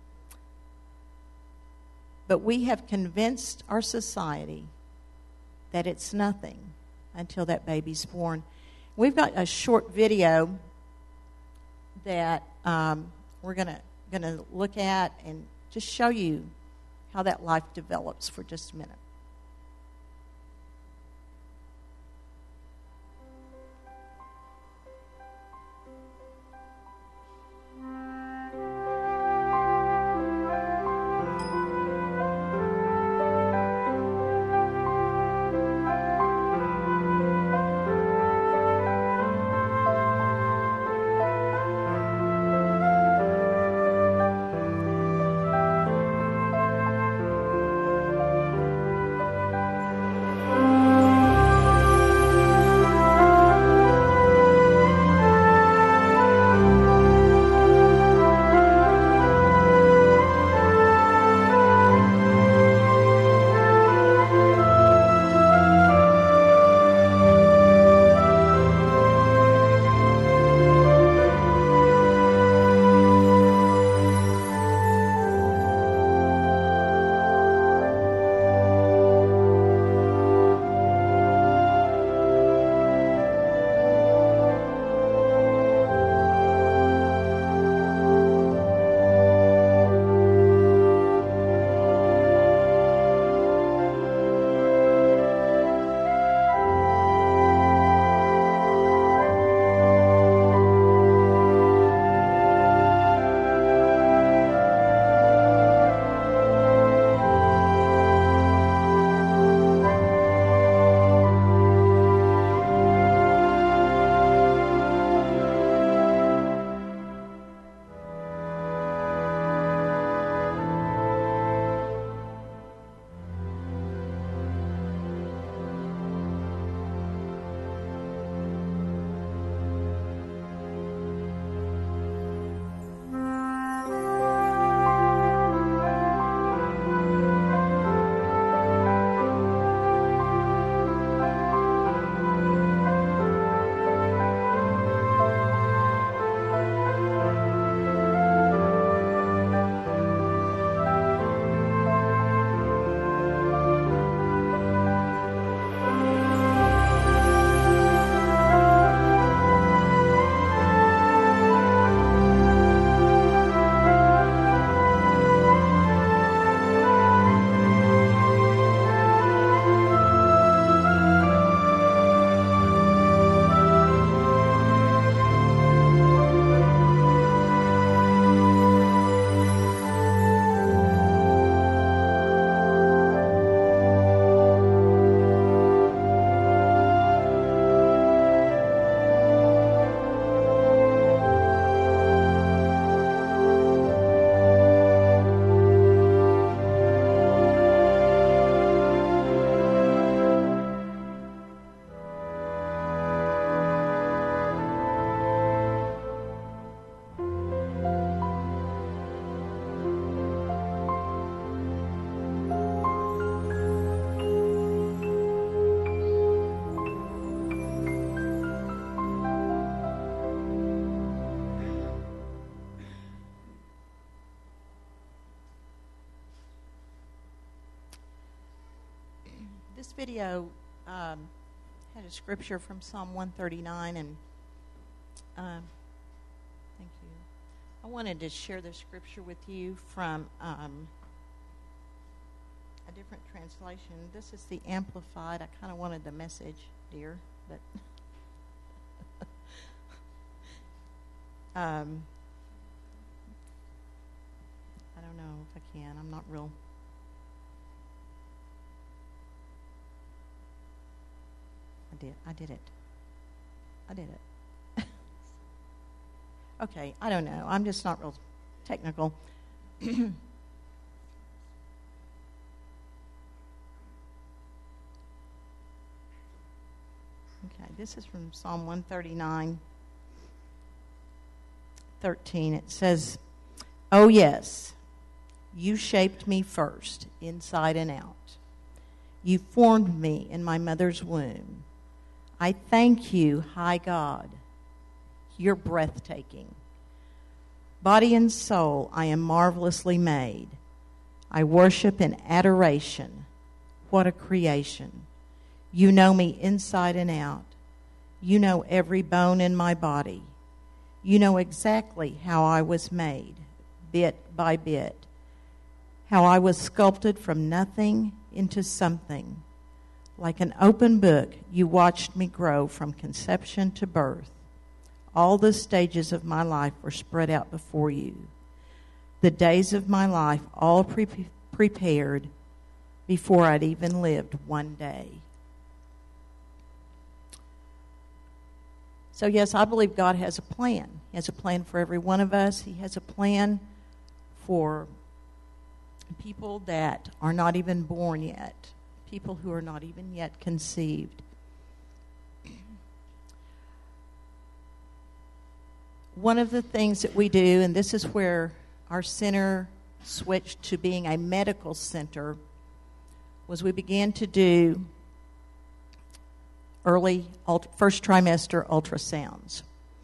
S6: But we have convinced our society that it's nothing until that baby's born. We've got a short video that um, we're going to going to look at and just show you how that life develops for just a minute. This video um, had a scripture from Psalm one thirty-nine, and um, thank you. I wanted to share the scripture with you from um, a different translation. This is the Amplified. I kind of wanted the Message, dear, but um, I don't know if I can. I'm not real. I did. I did it. I did it. Okay, I don't know. I'm just not real technical. Okay, this is from Psalm one thirty-nine, thirteen. It says, "Oh yes, you shaped me first, inside and out. You formed me in my mother's womb. I thank you, high God. You're breathtaking. Body and soul, I am marvelously made. I worship in adoration. What a creation. You know me inside and out. You know every bone in my body. You know exactly how I was made, bit by bit. How I was sculpted from nothing into something. Like an open book, you watched me grow from conception to birth. All the stages of my life were spread out before you. The days of my life all pre- prepared before I'd even lived one day. So yes, I believe God has a plan. He has a plan for every one of us. He has a plan for people that are not even born yet, people who are not even yet conceived. One of the things that we do, and this is where our center switched to being a medical center, was we began to do early first trimester ultrasounds.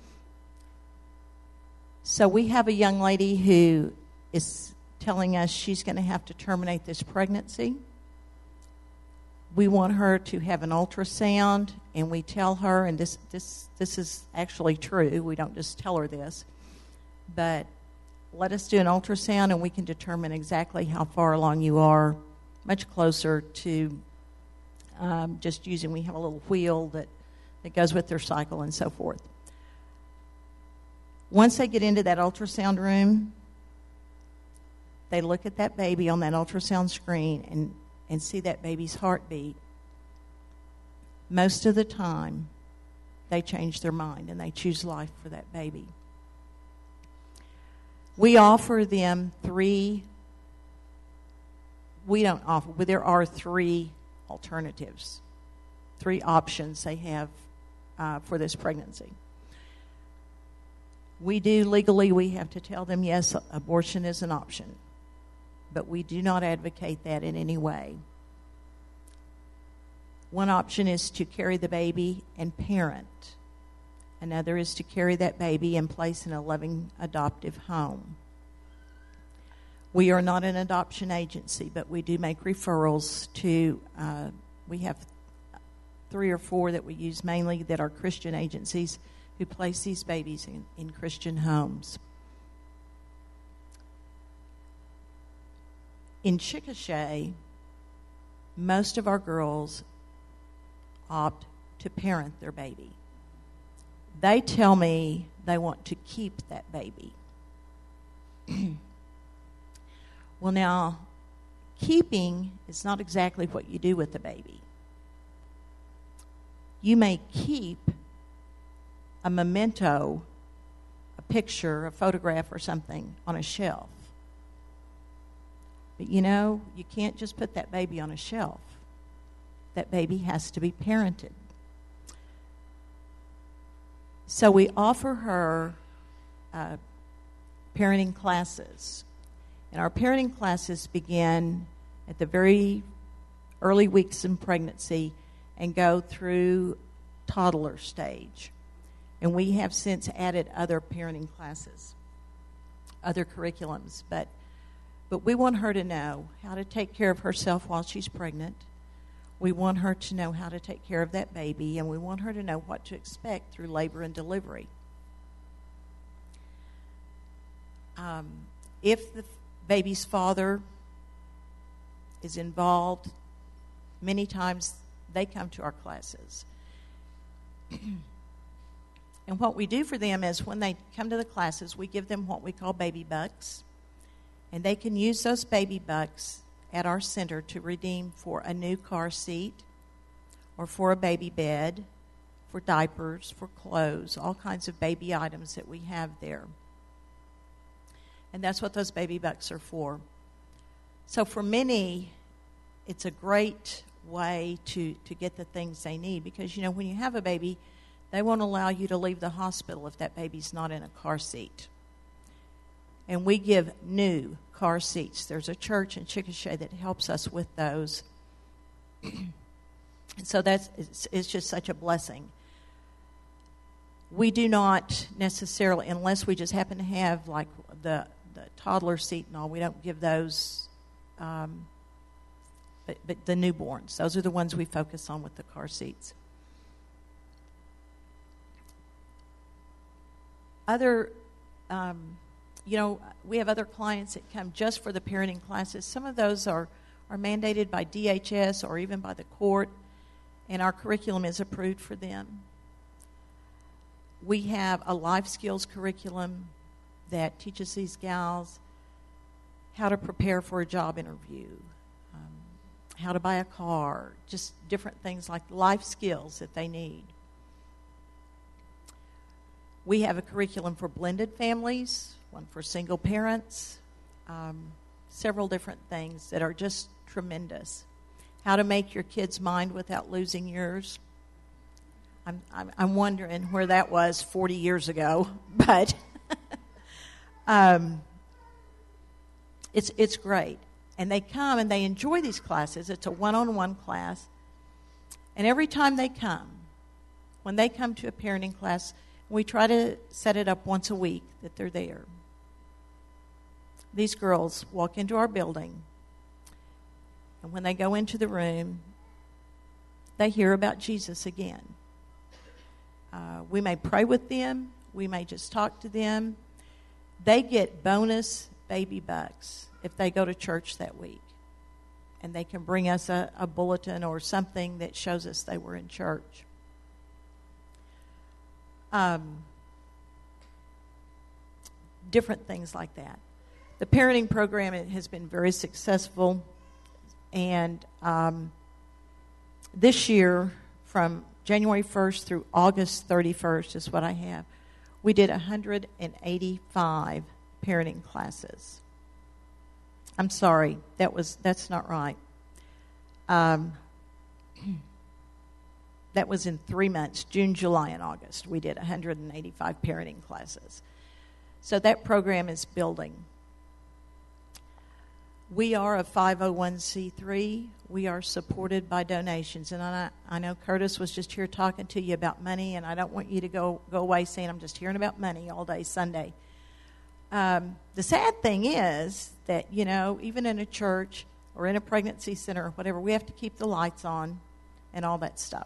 S6: So we have a young lady who is telling us she's going to have to terminate this pregnancy. We want her to have an ultrasound, and we tell her, and this this this is actually true, we don't just tell her this, but let us do an ultrasound and we can determine exactly how far along you are, much closer to um, just using, we have a little wheel that, that goes with their cycle and so forth. Once they get into that ultrasound room, they look at that baby on that ultrasound screen and and see that baby's heartbeat. Most of the time, they change their mind and they choose life for that baby. We offer them three, we don't offer, but there are three alternatives, three options they have uh, for this pregnancy. We do legally, we have to tell them, yes, abortion is an option. But we do not advocate that in any way. One option is to carry the baby and parent. Another is to carry that baby and place in a loving adoptive home. We are not an adoption agency, but we do make referrals to, uh, we have three or four that we use mainly that are Christian agencies who place these babies in, in Christian homes. In Chickasha, most of our girls opt to parent their baby. They tell me they want to keep that baby. Well, now, keeping is not exactly what you do with the baby. You may keep a memento, a picture, a photograph or something on a shelf. But you know, you can't just put that baby on a shelf. That baby has to be parented. So we offer her uh, parenting classes. And our parenting classes begin at the very early weeks in pregnancy and go through toddler stage. And we have since added other parenting classes, other curriculums, but But we want her to know how to take care of herself while she's pregnant. We want her to know how to take care of that baby, and we want her to know what to expect through labor and delivery. Um, if the baby's father is involved, many times they come to our classes. And what we do for them is when they come to the classes, we give them what we call baby bucks. And they can use those baby bucks at our center to redeem for a new car seat or for a baby bed, for diapers, for clothes, all kinds of baby items that we have there. And that's what those baby bucks are for. So for many, it's a great way to, to get the things they need because, you know, when you have a baby, they won't allow you to leave the hospital if that baby's not in a car seat. And we give new car seats. There's a church in Chickasha that helps us with those. And so that's it's, it's just such a blessing. we do not necessarily, unless we just happen to have like the, the toddler seat and all, we don't give those, um, but, but the newborns, those are the ones we focus on with the car seats. Other, um, you know, we have other clients that come just for the parenting classes. Some of those are, are mandated by D H S or even by the court, and our curriculum is approved for them. We have a life skills curriculum that teaches these gals how to prepare for a job interview, um, how to buy a car, just different things like life skills that they need. We have a curriculum for blended families, one for single parents, um, several different things that are just tremendous. How to make your kid's mind without losing yours. I'm, I'm, I'm wondering where that was forty years ago, but um, it's it's great. And they come and they enjoy these classes. It's a one-on-one class. And every time they come, when they come to a parenting class, we try to set it up once a week that they're there. These girls walk into our building, and when they go into the room, they hear about Jesus again. Uh, we may pray with them. We may just talk to them. They get bonus baby bucks if they go to church that week. And they can bring us a, a bulletin or something that shows us they were in church. Um, different things like that. The parenting program has been very successful. And um, this year, from January first through August thirty-first is what I have, we did one hundred eighty-five parenting classes. I'm sorry, that was that's not right. Um, that was in three months, June, July, and August. We did one hundred eighty-five parenting classes. So that program is building. We are a five oh one c three. We are supported by donations. And I, I know Curtis was just here talking to you about money, and I don't want you to go, go away saying I'm just hearing about money all day Sunday. Um, the sad thing is that, you know, even in a church or in a pregnancy center or whatever, we have to keep the lights on and all that stuff.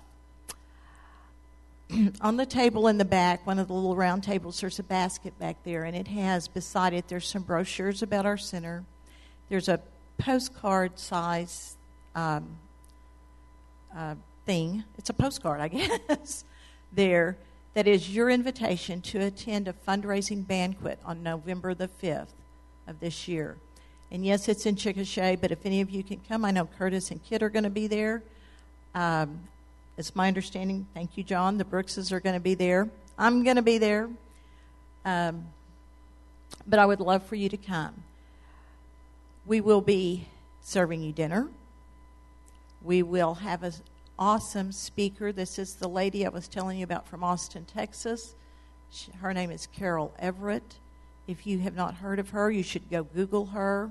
S6: On the table in the back, one of the little round tables, there's a basket back there, and it has beside it, there's some brochures about our center. There's a postcard size um, uh, thing. It's a postcard, I guess, there that is your invitation to attend a fundraising banquet on November the fifth of this year. And yes, it's in Chickasha, but if any of you can come, I know Curtis and Kit are going to be there. Um, it's my understanding, thank you, John, the Brookses are going to be there. I'm going to be there. Um, but I would love for you to come. We will be serving you dinner. We will have an awesome speaker. This is the lady I was telling you about from Austin, Texas. She, her name is Carol Everett. If you have not heard of her, you should go Google her.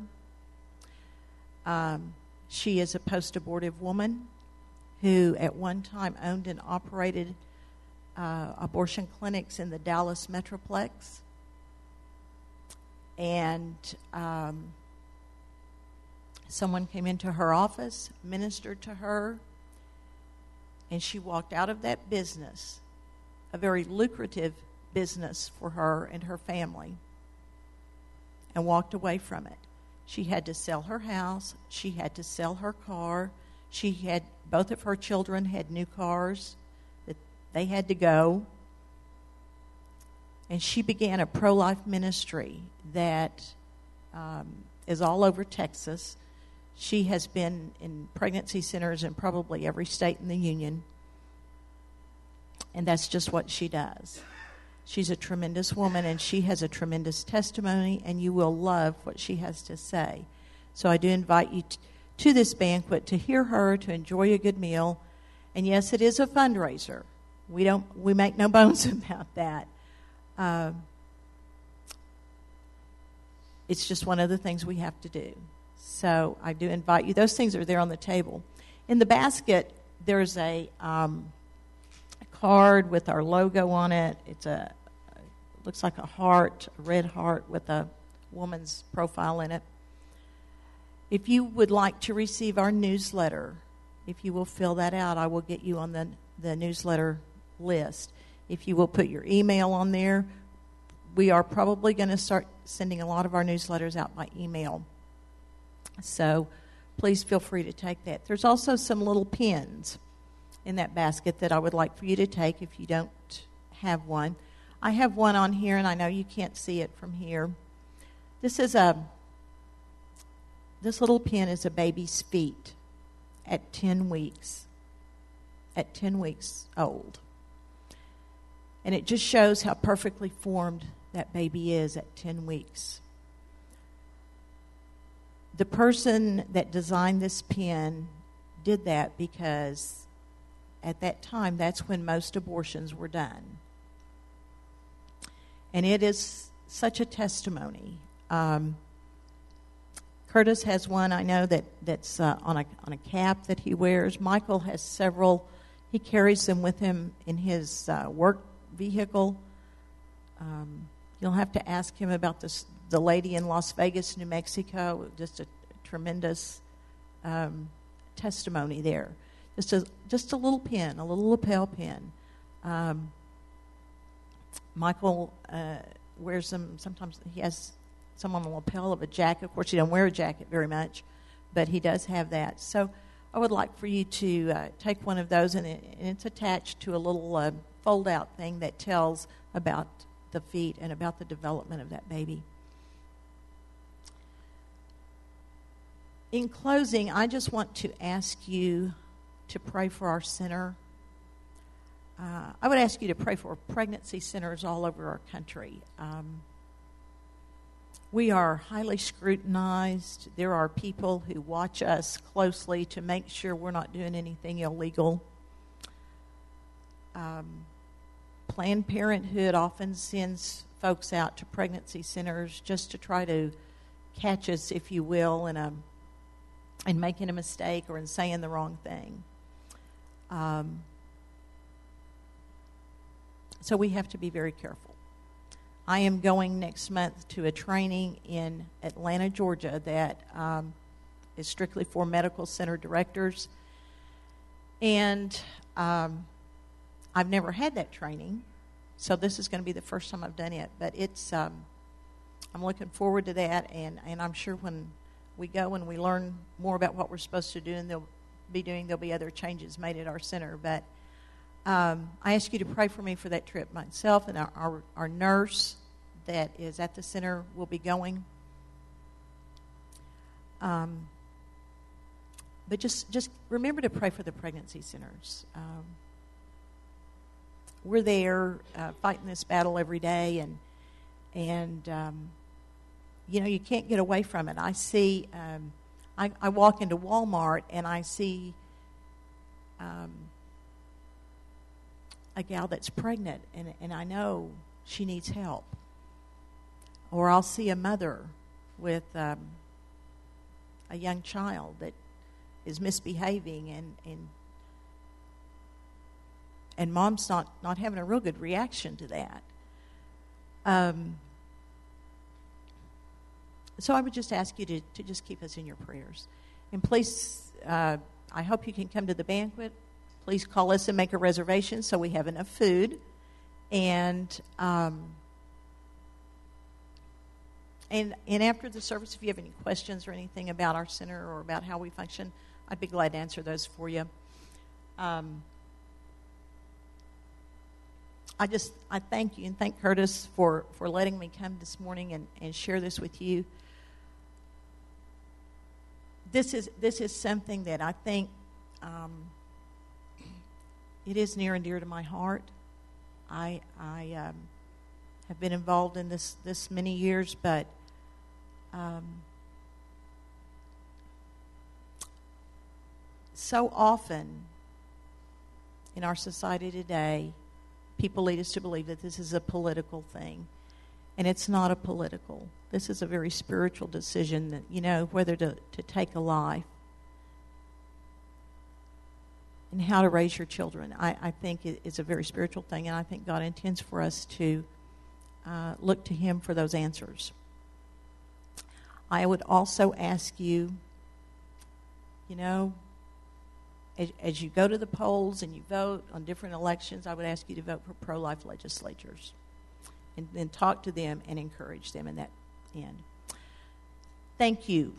S6: Um, she is a post-abortive woman who at one time owned and operated uh, abortion clinics in the Dallas Metroplex. And Um, someone came into her office, ministered to her, and she walked out of that business, a very lucrative business for her and her family, and walked away from it. She had to sell her house. She had to sell her car. She had, both of her children had new cars that they had to go. And she began a pro-life ministry that um, is all over Texas. She has been in pregnancy centers in probably every state in the union. And that's just what she does. She's a tremendous woman, and she has a tremendous testimony, and you will love what she has to say. So I do invite you t- to this banquet to hear her, to enjoy a good meal. And yes, it is a fundraiser. We don't. We make no bones about that. Uh, it's just one of the things we have to do. So I do invite you. Those things are there on the table. In the basket, there's a, um, a card with our logo on it. It's a looks like a heart, a red heart with a woman's profile in it. If you would like to receive our newsletter, if you will fill that out, I will get you on the, the newsletter list. If you will put your email on there, we are probably going to start sending a lot of our newsletters out by email. So please feel free to take that. There's also some little pins in that basket that I would like for you to take if you don't have one. I have one on here, and I know you can't see it from here. This is a this little pin is a baby's feet at ten weeks. At ten weeks old. And it just shows how perfectly formed that baby is at ten weeks. The person that designed this pin did that because at that time, that's when most abortions were done. And it is such a testimony. Um, Curtis has one, I know, that, that's uh, on a on a cap that he wears. Michael has several. He carries them with him in his uh, work vehicle. Um, you'll have to ask him about this, the lady in Las Vegas, New Mexico. Just a tremendous um, testimony there. Just a just a little pin, a little lapel pin. Um, Michael uh, wears them. Sometimes he has some on the lapel of a jacket. Of course, he doesn't wear a jacket very much, but he does have that. So I would like for you to uh, take one of those, and, it, and it's attached to a little uh, fold-out thing that tells about the feet and about the development of that baby. In closing, I just want to ask you to pray for our center. Uh, I would ask you to pray for pregnancy centers all over our country. Um, we are highly scrutinized. There are people who watch us closely to make sure we're not doing anything illegal. Um, Planned Parenthood often sends folks out to pregnancy centers just to try to catch us, if you will, in a in making a mistake or in saying the wrong thing. Um, so we have to be very careful. I am going next month to a training in Atlanta, Georgia, that um, is strictly for medical center directors. And um, I've never had that training, so this is going to be the first time I've done it. But it's um, I'm looking forward to that, and, and I'm sure when we go and we learn more about what we're supposed to do and they'll be doing, there'll be other changes made at our center. But um, I ask you to pray for me for that trip. Myself and our, our, our nurse that is at the center will be going. Um, but just, just remember to pray for the pregnancy centers. Um, we're there uh, fighting this battle every day, and and um, you know, you can't get away from it. I see, um, I, I walk into Walmart and I see um, a gal that's pregnant, and, and I know she needs help. Or I'll see a mother with um, a young child that is misbehaving, and and and mom's not, not having a real good reaction to that. Um. So I would just ask you to, to just keep us in your prayers. And please, uh, I hope you can come to the banquet. Please call us and make a reservation so we have enough food. And um, and and after the service, if you have any questions or anything about our center or about how we function, I'd be glad to answer those for you. Um, I just, I thank you and thank Curtis for, for letting me come this morning and, and share this with you. This is this is something that I think um, it is near and dear to my heart. I I um, have been involved in this this many years, but um, so often in our society today, people lead us to believe that this is a political thing. And it's not a political. This is a very spiritual decision that, you know, whether to, to take a life. and how to raise your children. I, I think it, it's a very spiritual thing, and I think God intends for us to uh, look to Him for those answers. I would also ask you, you know, as, as you go to the polls and you vote on different elections, I would ask you to vote for pro-life legislatures. And then talk to them and encourage them in that end. Thank you.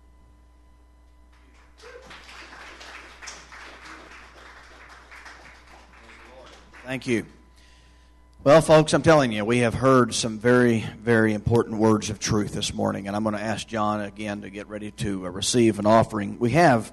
S5: Thank you. Well, folks, I'm telling you, we have heard some very, very important words of truth this morning, and I'm going to ask John again to get ready to uh, receive an offering. We have,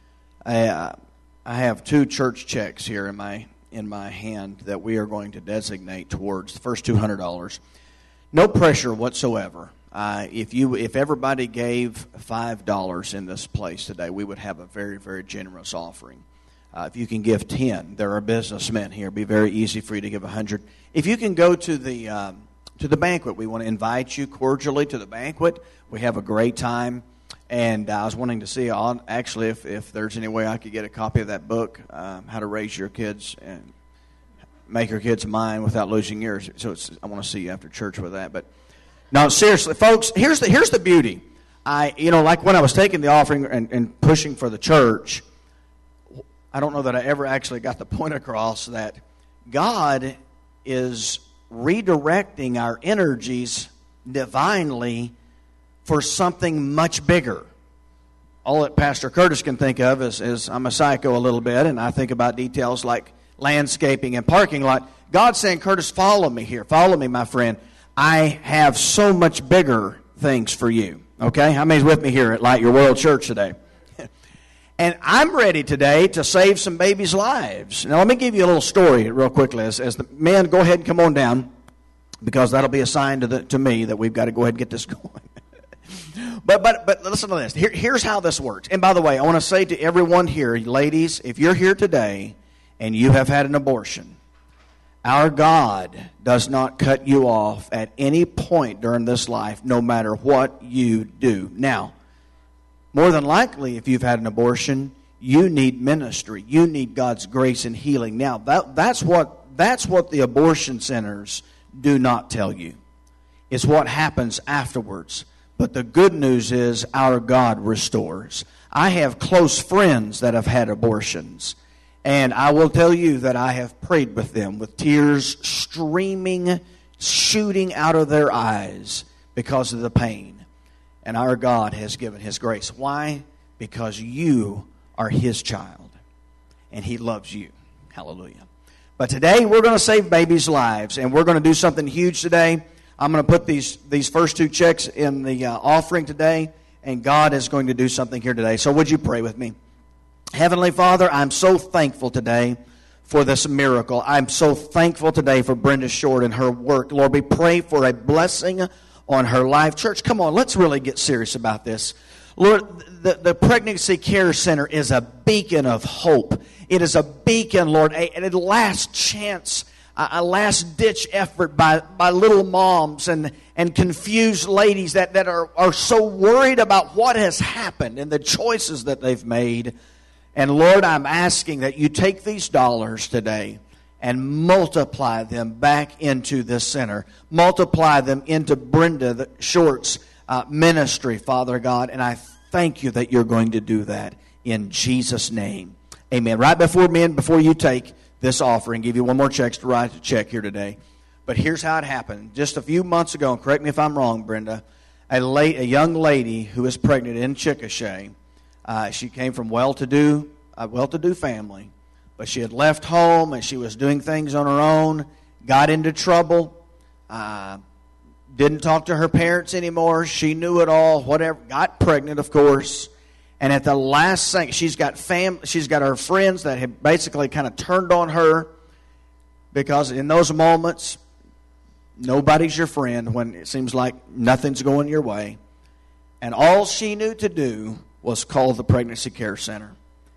S5: uh, I have two church checks here in my in my hand that we are going to designate towards the first two hundred dollars. No pressure whatsoever. Uh, if you, if everybody gave five dollars in this place today, we would have a very, very generous offering. Uh, if you can give ten, there are businessmen here. It'd be very easy for you to give a hundred. If you can go to the um, to the banquet, we want to invite you cordially to the banquet. We have a great time, and uh, I was wanting to see on actually if, if there's any way I could get a copy of that book, um, How to Raise Your Kids and Make Your Kids Mine Without Losing Yours. So it's, I want to see you after church with that. But no, seriously, folks, here's the here's the beauty. I you know like when I was taking the offering and, and pushing for the church, I don't know that I ever actually got the point across that God is redirecting our energies divinely for something much bigger. All that Pastor Curtis can think of is, is I'm a psycho a little bit, and I think about details like landscaping and parking lot. God's saying, Curtis, follow me here. Follow me, my friend. I have so much bigger things for you. Okay? How many's with me here at Light Your World Church today? And I'm ready today to save some babies' lives. Now, let me give you a little story real quickly. As, as the men, go ahead and come on down, because that'll be a sign to, the, to me that we've got to go ahead and get this going. but but but listen to this. Here, here's how this works. And by the way, I want to say to everyone here, ladies, if you're here today and you have had an abortion, our God does not cut you off at any point during this life, no matter what you do. Now, more than likely, if you've had an abortion, you need ministry. You need God's grace and healing. Now, that, that's what that's what the abortion centers do not tell you. It's what happens afterwards. But the good news is our God restores. I have close friends that have had abortions. And I will tell you that I have prayed with them with tears streaming, shooting out of their eyes because of the pain. And our God has given His grace. Why? Because you are His child. And He loves you. Hallelujah. But today we're going to save babies' lives. And we're going to do something huge today. I'm going to put these, these first two checks in the uh, offering today. And God is going to do something here today. So would you pray with me? Heavenly Father, I'm so thankful today for this miracle. I'm so thankful today for Brenda Short and her work. Lord, we pray for a blessing on her life. Church, come on, let's really get serious about this. Lord, the, the Pregnancy Care Center is a beacon of hope. It is a beacon, Lord, a, a last chance, a, a last-ditch effort by, by little moms and, and confused ladies that, that are, are so worried about what has happened and the choices that they've made. And Lord, I'm asking that you take these dollars today and multiply them back into this center. Multiply them into Brenda Short's uh, ministry, Father God. And I thank you that you're going to do that in Jesus' name. Amen. Right before men, before you take this offering, give you one more check to write a check here today. But here's how it happened. Just a few months ago, and correct me if I'm wrong, Brenda, a, late, a young lady who was pregnant in Chickasha, uh, she came from well-to-do, a well-to-do family. But she had left home and she was doing things on her own, got into trouble, uh, didn't talk to her parents anymore. She knew it all, whatever, got pregnant, of course. And at the last second, she's got fam- she's got her friends that have basically kind of turned on her, because in those moments, nobody's your friend when it seems like nothing's going your way. And all she knew to do was call the Pregnancy Care Center.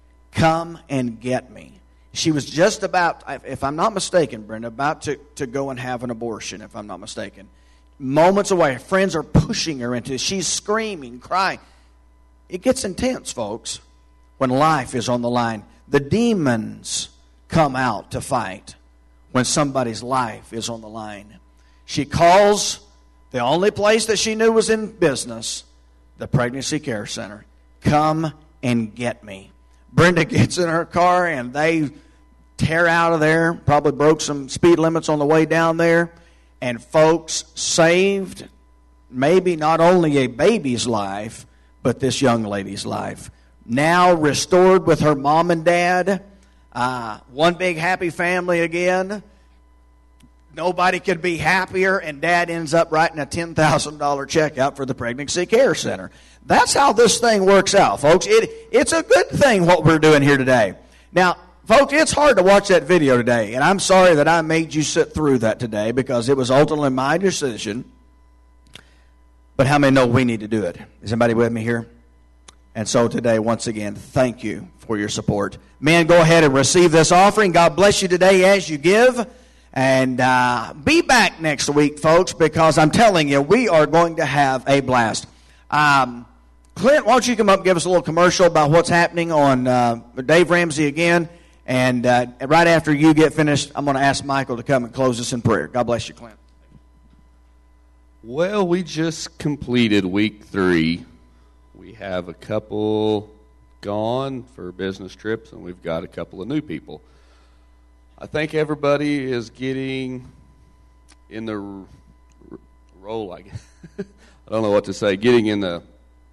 S5: Come and get me. She was just about, if I'm not mistaken, Brenda, about to, to go and have an abortion, if I'm not mistaken. Moments away. Her friends are pushing her into it. She's screaming, crying. It gets intense, folks, when life is on the line. The demons come out to fight when somebody's life is on the line. She calls the only place that she knew was in business, the Pregnancy Care Center. Come and get me. Brenda gets in her car and they tear out of there. Probably broke some speed limits on the way down there. And folks, saved maybe not only a baby's life, but this young lady's life. Now restored with her mom and dad. Uh, one big happy family again. Nobody could be happier, and Dad ends up writing a ten thousand dollars check out for the Pregnancy Care Center. That's how this thing works out, folks. It It's a good thing what we're doing here today. Now, folks, it's hard to watch that video today, and I'm sorry that I made you sit through that today because it was ultimately my decision. But how many know we need to do it? Is anybody with me here? And so today, once again, thank you for your support. Men, go ahead and receive this offering. God bless you today as you give. And uh, be back next week, folks, because I'm telling you, we are going to have a blast. Um, Clint, why don't you come up and give us a little commercial about what's happening on uh, Dave Ramsey again. And uh, right after you get finished, I'm going to ask Michael to come and close us in prayer. God bless you, Clint.
S7: Well, we just completed week three. We have a couple gone for business trips, and we've got a couple of new people. I think everybody is getting in the r- role, I guess. I don't know what to say. Getting in the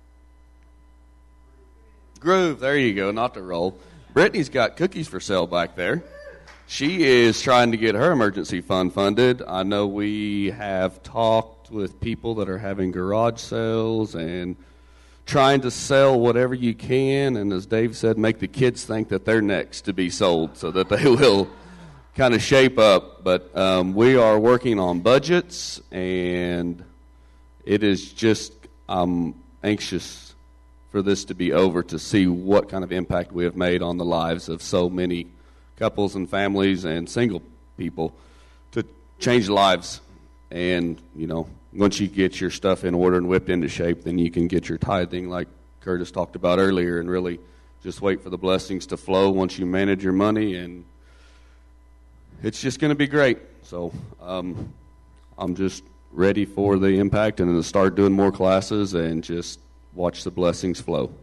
S7: groove. There you go, not the roll. Brittany's got cookies for sale back there. She is trying to get her emergency fund funded. I know we have talked with people that are having garage sales and trying to sell whatever you can, and as Dave said, make the kids think that they're next to be sold so that they will kind of shape up. But um, we are working on budgets, and it is just, I'm anxious for this to be over to see what kind of impact we have made on the lives of so many couples and families and single people to change lives. And, you know, once you get your stuff in order and whipped into shape, then you can get your tithing like Curtis talked about earlier and really just wait for the blessings to flow once you manage your money, and it's just going to be great. So um, I'm just ready for the impact and to start doing more classes and just watch the blessings flow.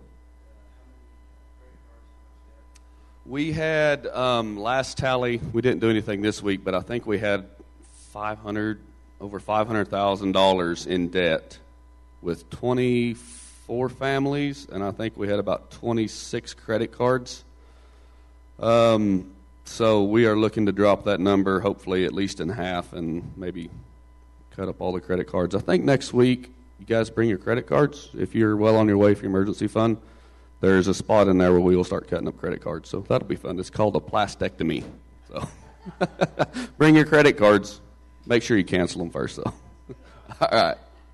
S7: We had, um, last tally, we didn't do anything this week, but I think we had five hundred over five hundred thousand dollars in debt with twenty-four families, and I think we had about twenty-six credit cards. Um, so we are looking to drop that number, hopefully at least in half, and maybe cut up all the credit cards. I think next week, you guys bring your credit cards. If you're well on your way for your emergency fund, there's a spot in there where we will start cutting up credit cards. So that'll be fun. It's called a plastectomy. So bring your credit cards. Make sure you cancel them first, though. All right.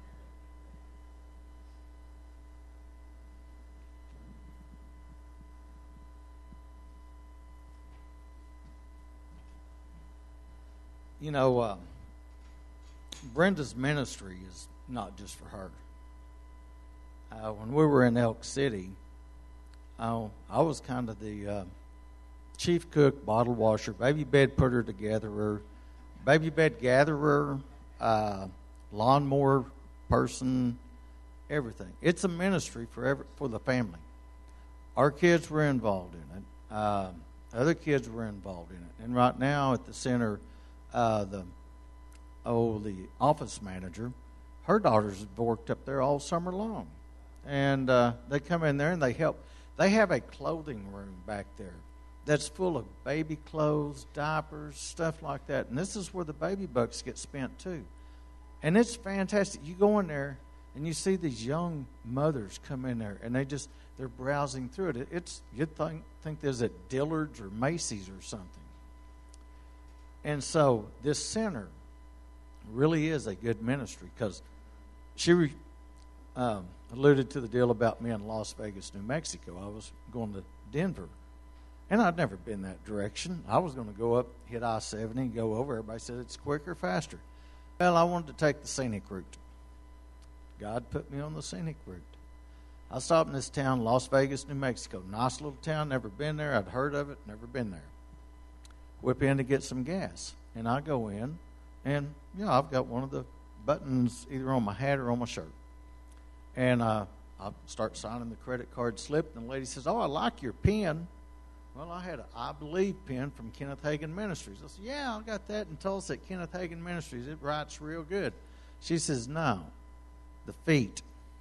S8: You know, uh, Brenda's ministry is not just for her. Uh, when we were in Elk City, I, I was kind of the uh, chief cook, bottle washer, baby bed putter togetherer, baby bed gatherer, uh, lawnmower person, everything. It's a ministry for every, for the family. Our kids were involved in it. Uh, other kids were involved in it. And right now at the center, uh, the oh the office manager, her daughters have worked up there all summer long, and uh, they come in there and they help. They have a clothing room back there that's full of baby clothes, diapers, stuff like that. And this is where the baby bucks get spent too. And it's fantastic. You go in there and you see these young mothers come in there and they just, they're browsing through it. It's, you'd think, think there's at Dillard's or Macy's or something. And so this center really is a good ministry because she re, um, alluded to the deal about me in Las Vegas, New Mexico. I was going to Denver. And I'd never been that direction. I was going to go up, hit I seventy, and go over. Everybody said it's quicker, faster. Well, I wanted to take the scenic route. God put me on the scenic route. I stopped in this town, Las Vegas, New Mexico. Nice little town, never been there. I'd heard of it, never been there. Whip in to get some gas. And I go in, and, you know, I've got one of the buttons either on my hat or on my shirt. And uh, I start signing the credit card slip, and the lady says, oh, I like your pen. Well, I had a I Believe pen from Kenneth Hagin Ministries. I said, yeah, I got that in Tulsa at Kenneth Hagin Ministries. It writes real good. She says, no, the feet.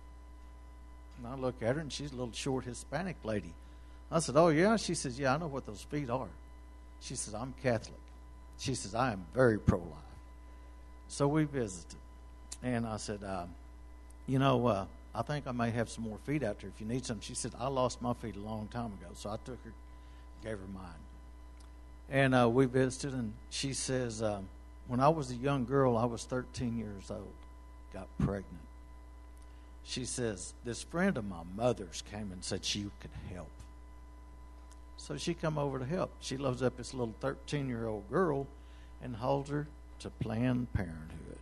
S8: And I look at her, and she's a little short Hispanic lady. I said, oh, yeah? She says, yeah, I know what those feet are. She says, I'm Catholic. She says, I am very pro-life. So we visited. And I said, uh, you know, uh, I think I may have some more feet out there if you need some. She said, I lost my feet a long time ago. So I took her, gave her mine. And uh, we visited, and she says, um, when I was a young girl, I was thirteen years old, got pregnant. She says, this friend of my mother's came and said she could help. So she come over to help. She loads up this little thirteen-year-old girl and holds her to Planned Parenthood.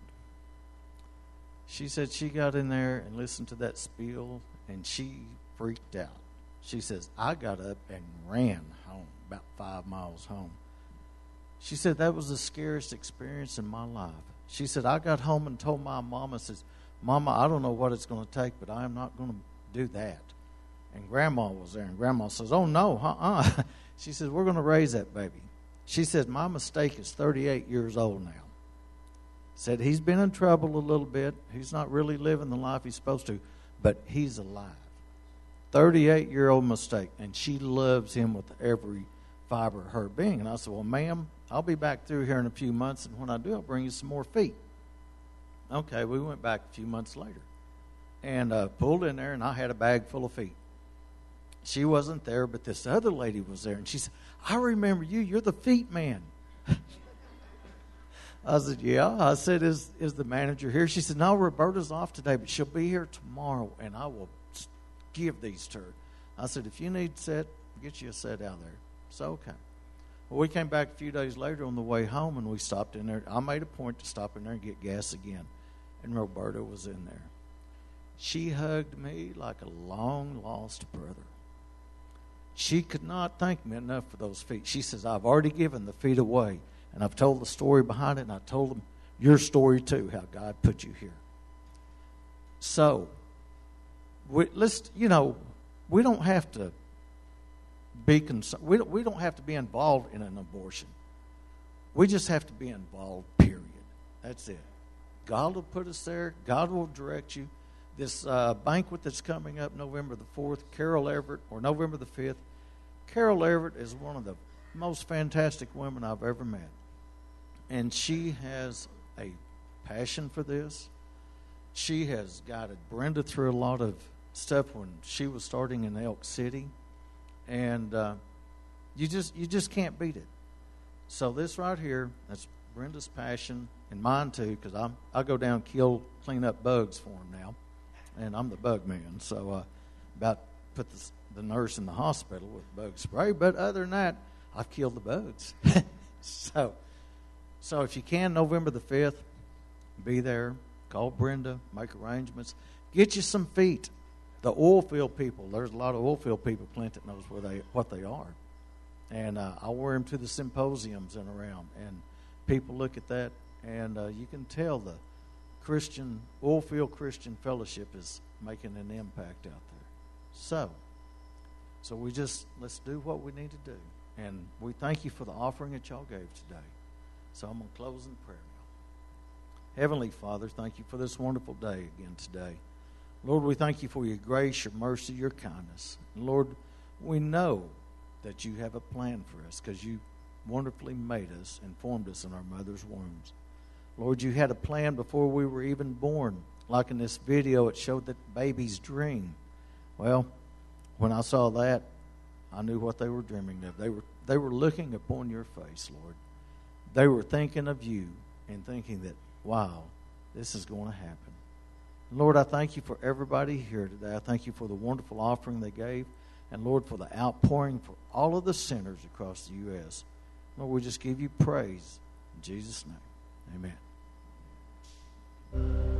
S8: She said she got in there and listened to that spiel, and she freaked out. She says, I got up and ran home, about five miles home. She said, that was the scariest experience in my life. She said, I got home and told my mama, says, Mama, I don't know what it's going to take, but I am not going to do that. And Grandma was there, and Grandma says, oh, no, uh-uh. She says, we're going to raise that baby. She said, my mistake is thirty-eight years old now. Said he's been in trouble a little bit. He's not really living the life he's supposed to, but he's alive. thirty-eight-year-old mistake, and she loves him with every fiber of her being. And I said, well, ma'am, I'll be back through here in a few months, and when I do, I'll bring you some more feet. Okay, we went back a few months later and uh, pulled in there, and I had a bag full of feet. She wasn't there, but this other lady was there, and she said, I remember you. You're the feet man. I said, yeah. I said, is is the manager here? She said, no, Roberta's off today, but she'll be here tomorrow, and I will give these to her. I said, if you need set, get you a set out there. So, okay. Well, we came back a few days later on the way home, and we stopped in there. I made a point to stop in there and get gas again, and Roberta was in there. She hugged me like a long-lost brother. She could not thank me enough for those feet. She says, I've already given the feet away, and I've told the story behind it, and I told them your story too, how God put you here. So, we, let's, you know, we don't have to be concerned. We don't, we don't have to be involved in an abortion. We just have to be involved, period. That's it. God will put us there. God will direct you. This uh, banquet that's coming up November the fourth, Carol Everett, or November the fifth. Carol Everett is one of the most fantastic women I've ever met. And she has a passion for this. She has guided Brenda through a lot of stuff when she was starting in Elk City. And uh, you just you just can't beat it. So this right here, that's Brenda's passion, and mine too, because I'm I go down, kill, clean up bugs for him now. And I'm the bug man, so uh, about put the, the nurse in the hospital with bug spray. But other than that, I've killed the bugs. so, so if you can, November the fifth, be there. Call Brenda, make arrangements, get you some feet. The oil field people. There's a lot of oil field people, Clint, that knows where they what they are, and uh, I wear them to the symposiums and around, and people look at that, and uh, you can tell the Christian, Oilfield Christian Fellowship is making an impact out there. So, so we just, let's do what we need to do. And we thank you for the offering that y'all gave today. So I'm going to close in prayer now. Heavenly Father, thank you for this wonderful day again today. Lord, we thank you for your grace, your mercy, your kindness. And Lord, we know that you have a plan for us because you wonderfully made us and formed us in our mother's wombs. Lord, you had a plan before we were even born. Like in this video, it showed that babies dream. Well, when I saw that, I knew what they were dreaming of. They were they were looking upon your face, Lord. They were thinking of you and thinking that, wow, this is going to happen. Lord, I thank you for everybody here today. I thank you for the wonderful offering they gave. And, Lord, for the outpouring for all of the sinners across the U S Lord, we just give you praise. In Jesus' name. Amen.